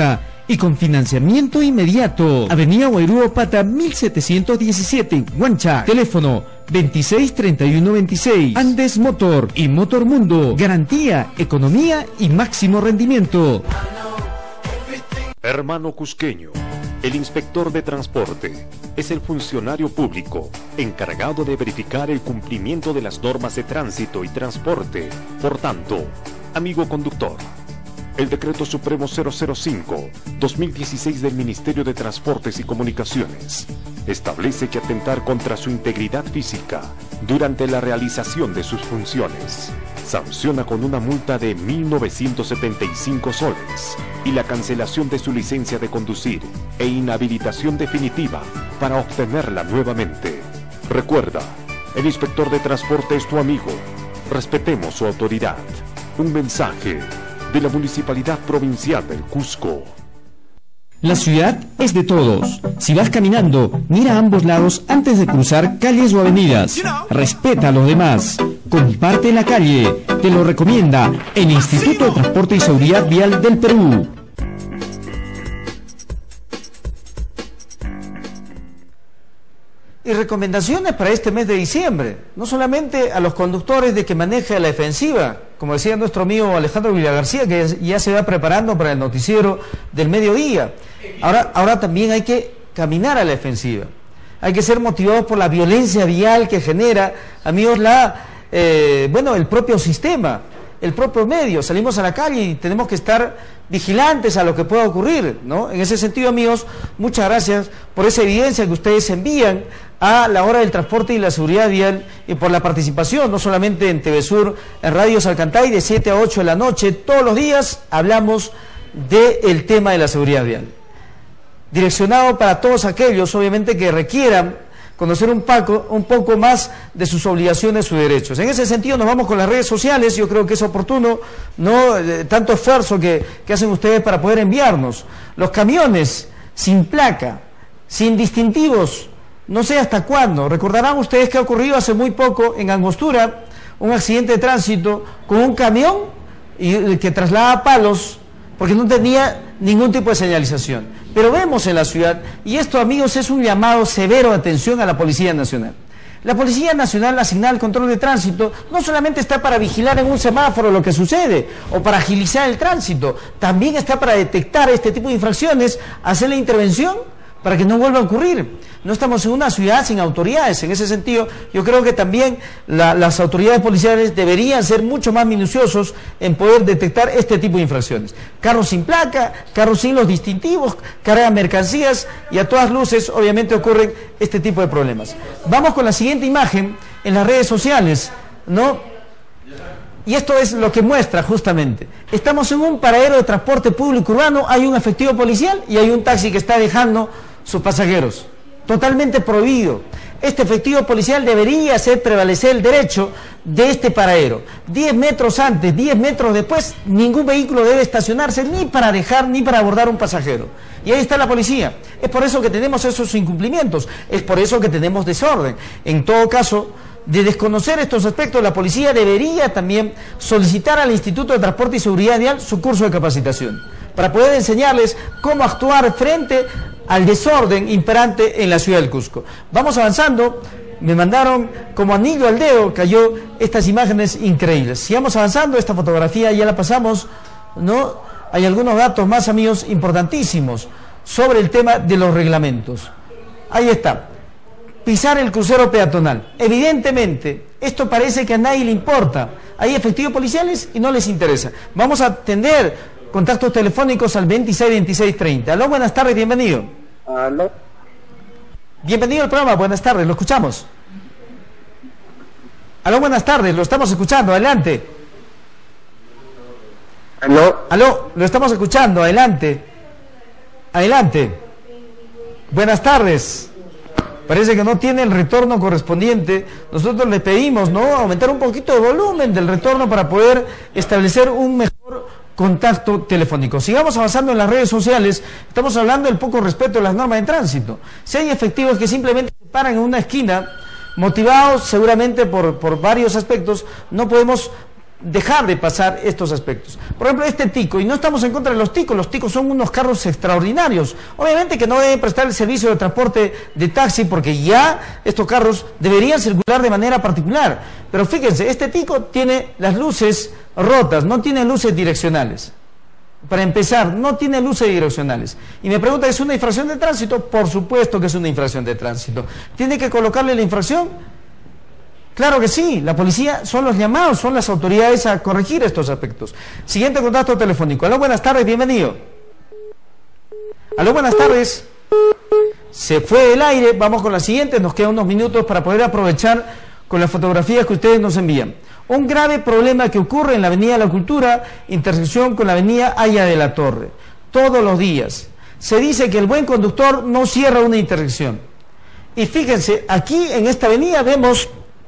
y con financiamiento inmediato. Avenida Guairú Pata 1717, Huancha. Teléfono 263126. Andes Motor y Motor Mundo. Garantía, economía y máximo rendimiento. Hermano Cusqueño, el inspector de transporte, es el funcionario público encargado de verificar el cumplimiento de las normas de tránsito y transporte. Por tanto, amigo conductor, el Decreto Supremo 005-2016 del Ministerio de Transportes y Comunicaciones establece que atentar contra su integridad física durante la realización de sus funciones sanciona con una multa de 1.975 soles y la cancelación de su licencia de conducir e inhabilitación definitiva para obtenerla nuevamente. Recuerda, el inspector de transporte es tu amigo. Respetemos su autoridad. Un mensaje de la Municipalidad Provincial del Cusco. La ciudad es de todos. Si vas caminando, mira a ambos lados antes de cruzar calles o avenidas. Respeta a los demás. Comparte la calle. Te lo recomienda el Instituto de Transporte y Seguridad Vial del Perú. Y recomendaciones para este mes de diciembre, no solamente a los conductores de que maneje a la defensiva, como decía nuestro amigo Alejandro Villagarcía, que ya se va preparando para el noticiero del mediodía. Ahora también hay que caminar a la defensiva. Hay que ser motivados por la violencia vial que genera, amigos, el propio sistema, el propio medio. Salimos a la calle y tenemos que estar vigilantes a lo que pueda ocurrir, ¿no? En ese sentido, amigos, muchas gracias por esa evidencia que ustedes envían a la hora del transporte y la seguridad vial y por la participación, no solamente en TV Sur, en Radio Salcantay, de 7 a 8 de la noche, todos los días hablamos del tema de la seguridad vial. Direccionado para todos aquellos, obviamente, que requieran conocer un poco más de sus obligaciones, sus derechos. En ese sentido nos vamos con las redes sociales. Yo creo que es oportuno, ¿no?, tanto esfuerzo que hacen ustedes para poder enviarnos. Los camiones sin placa, sin distintivos, no sé hasta cuándo. Recordarán ustedes que ha ocurrido hace muy poco en Angostura un accidente de tránsito con un camión que traslada palos porque no tenía ningún tipo de señalización. Pero vemos en la ciudad, y esto, amigos, es un llamado severo de atención a la Policía Nacional. La Policía Nacional, asignada al control de tránsito, no solamente está para vigilar en un semáforo lo que sucede o para agilizar el tránsito, también está para detectar este tipo de infracciones, hacer la intervención para que no vuelva a ocurrir. No estamos en una ciudad sin autoridades. En ese sentido, yo creo que también las autoridades policiales deberían ser mucho más minuciosos en poder detectar este tipo de infracciones. Carros sin placa, carros sin los distintivos, cargan mercancías y a todas luces, obviamente, ocurren este tipo de problemas. Vamos con la siguiente imagen en las redes sociales, ¿no? Y esto es lo que muestra justamente. Estamos en un paradero de transporte público urbano, hay un efectivo policial y hay un taxi que está dejando sus pasajeros. Totalmente prohibido. Este efectivo policial debería hacer prevalecer el derecho de este paradero. 10 metros antes, 10 metros después, ningún vehículo debe estacionarse ni para dejar ni para abordar un pasajero. Y ahí está la policía. Es por eso que tenemos esos incumplimientos, es por eso que tenemos desorden. En todo caso, de desconocer estos aspectos, la policía debería también solicitar al Instituto de Transporte y Seguridad Vial su curso de capacitación, para poder enseñarles cómo actuar frente al desorden imperante en la ciudad del Cusco. Vamos avanzando. Me mandaron como anillo al dedo, cayó estas imágenes increíbles. Sigamos avanzando, esta fotografía ya la pasamos, ¿no? Hay algunos datos más, amigos, importantísimos sobre el tema de los reglamentos. Ahí está. Pisar el crucero peatonal. Evidentemente, esto parece que a nadie le importa. Hay efectivos policiales y no les interesa. Vamos a atender contactos telefónicos al 262630. Aló, buenas tardes, bienvenido. Aló. Bienvenido al programa, buenas tardes, lo escuchamos. Aló, buenas tardes, lo estamos escuchando, adelante. Aló, lo estamos escuchando, adelante. Adelante. Buenas tardes. Parece que no tiene el retorno correspondiente. Nosotros le pedimos, ¿no?, aumentar un poquito de volumen del retorno para poder establecer un mejor contacto telefónico. Sigamos avanzando en las redes sociales. Estamos hablando del poco respeto de las normas de tránsito. Si hay efectivos que simplemente se paran en una esquina, motivados seguramente por varios aspectos, no podemos dejar de pasar estos aspectos. Por ejemplo, este tico, y no estamos en contra de los ticos son unos carros extraordinarios. Obviamente que no deben prestar el servicio de transporte de taxi porque ya estos carros deberían circular de manera particular. Pero fíjense, este tico tiene las luces rotas, no tiene luces direccionales. Para empezar, no tiene luces direccionales. Y me pregunta, ¿es una infracción de tránsito? Por supuesto que es una infracción de tránsito. ¿Tiene que colocarle la infracción? Claro que sí, la policía son los llamados, son las autoridades a corregir estos aspectos. Siguiente contacto telefónico. Aló, buenas tardes, bienvenido. Aló, buenas tardes. Se fue el aire, vamos con la siguiente, nos quedan unos minutos para poder aprovechar con las fotografías que ustedes nos envían. Un grave problema que ocurre en la Avenida de la Cultura, intersección con la Avenida Haya de la Torre, todos los días. Se dice que el buen conductor no cierra una intersección. Y fíjense, aquí en esta avenida vemos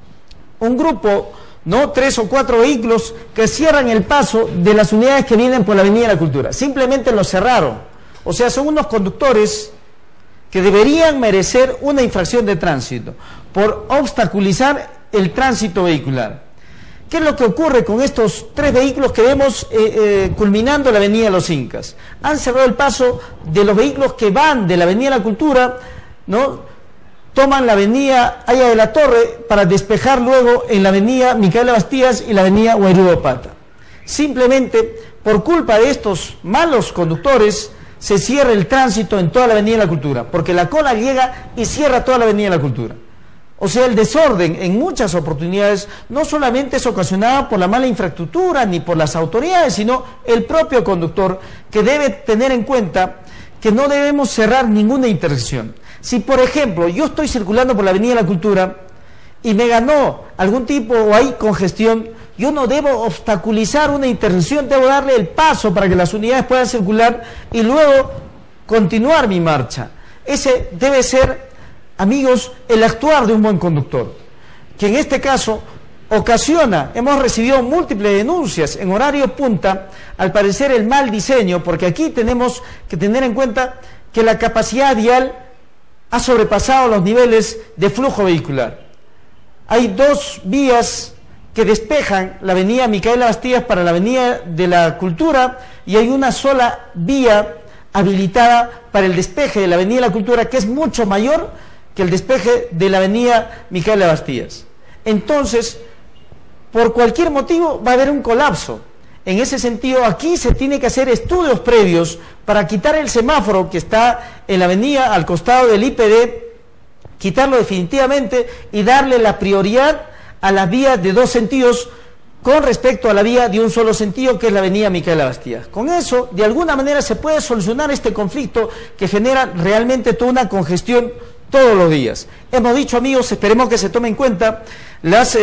un grupo, ¿no? 3 o 4 vehículos que cierran el paso de las unidades que vienen por la Avenida de la Cultura. Simplemente lo cerraron. O sea, son unos conductores que deberían merecer una infracción de tránsito por obstaculizar el tránsito vehicular. ¿Qué es lo que ocurre con estos 3 vehículos que vemos culminando la Avenida de los Incas? Han cerrado el paso de los vehículos que van de la Avenida de la Cultura, ¿no? Toman la Avenida Haya de la Torre para despejar luego en la Avenida Micaela Bastías y la Avenida Guairudo Pata. Simplemente, por culpa de estos malos conductores, se cierra el tránsito en toda la Avenida de la Cultura, porque la cola llega y cierra toda la Avenida de la Cultura. O sea, el desorden en muchas oportunidades no solamente es ocasionado por la mala infraestructura ni por las autoridades, sino el propio conductor, que debe tener en cuenta que no debemos cerrar ninguna intersección. Si, por ejemplo, yo estoy circulando por la Avenida de la Cultura y me ganó algún tipo o hay congestión, yo no debo obstaculizar una intersección, debo darle el paso para que las unidades puedan circular y luego continuar mi marcha. Ese debe ser, amigos, el actuar de un buen conductor, que en este caso ocasiona, hemos recibido múltiples denuncias en horario punta, al parecer el mal diseño, porque aquí tenemos que tener en cuenta que la capacidad vial ha sobrepasado los niveles de flujo vehicular. Hay 2 vías que despejan la Avenida Micaela Bastías para la Avenida de la Cultura y hay una sola vía habilitada para el despeje de la Avenida de la Cultura, que es mucho mayor que el despeje de la Avenida Micaela Bastías. Entonces, por cualquier motivo va a haber un colapso. En ese sentido, aquí se tiene que hacer estudios previos para quitar el semáforo que está en la avenida al costado del IPD, quitarlo definitivamente y darle la prioridad a las vías de 2 sentidos con respecto a la vía de un solo sentido, que es la Avenida Micaela Bastías. Con eso, de alguna manera, se puede solucionar este conflicto que genera realmente toda una congestión todos los días. Hemos dicho, amigos, esperemos que se tomen en cuenta las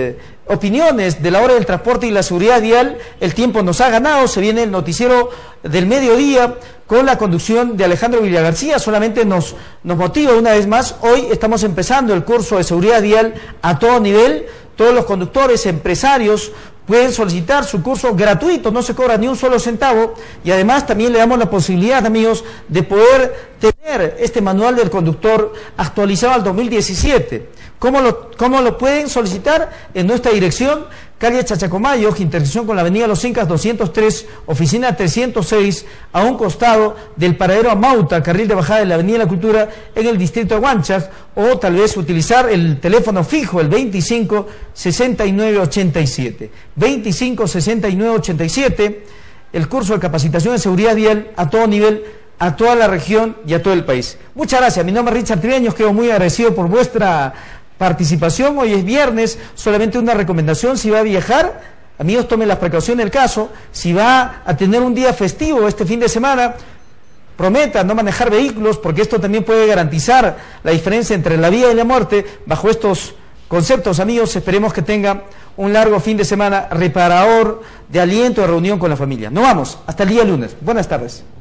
opiniones de la hora del transporte y la seguridad vial. El tiempo nos ha ganado, se viene el noticiero del mediodía con la conducción de Alejandro Villagarcía. Solamente nos motiva una vez más, hoy estamos empezando el curso de seguridad vial a todo nivel. Todos los conductores, empresarios pueden solicitar su curso gratuito, no se cobra ni un solo centavo, y además también le damos la posibilidad, amigos, de poder tener este manual del conductor actualizado al 2017. ¿Cómo lo pueden solicitar? En nuestra dirección, calle Chachacomayo, intersección con la Avenida Los Incas 203, oficina 306, a un costado del paradero Amauta, carril de bajada de la Avenida de la Cultura, en el distrito de Huanchac, o tal vez utilizar el teléfono fijo, el 25 69 87. 25 69 87, el curso de capacitación de seguridad vial a todo nivel, a toda la región y a todo el país. Muchas gracias, mi nombre es Richard Triveños, quedo muy agradecido por vuestra participación. Hoy es viernes, solamente una recomendación: si va a viajar, amigos, tomen las precauciones del caso. Si va a tener un día festivo este fin de semana, prometa no manejar vehículos, porque esto también puede garantizar la diferencia entre la vida y la muerte. Bajo estos conceptos, amigos, esperemos que tenga un largo fin de semana reparador, de aliento, de reunión con la familia. Nos vamos, hasta el día lunes. Buenas tardes.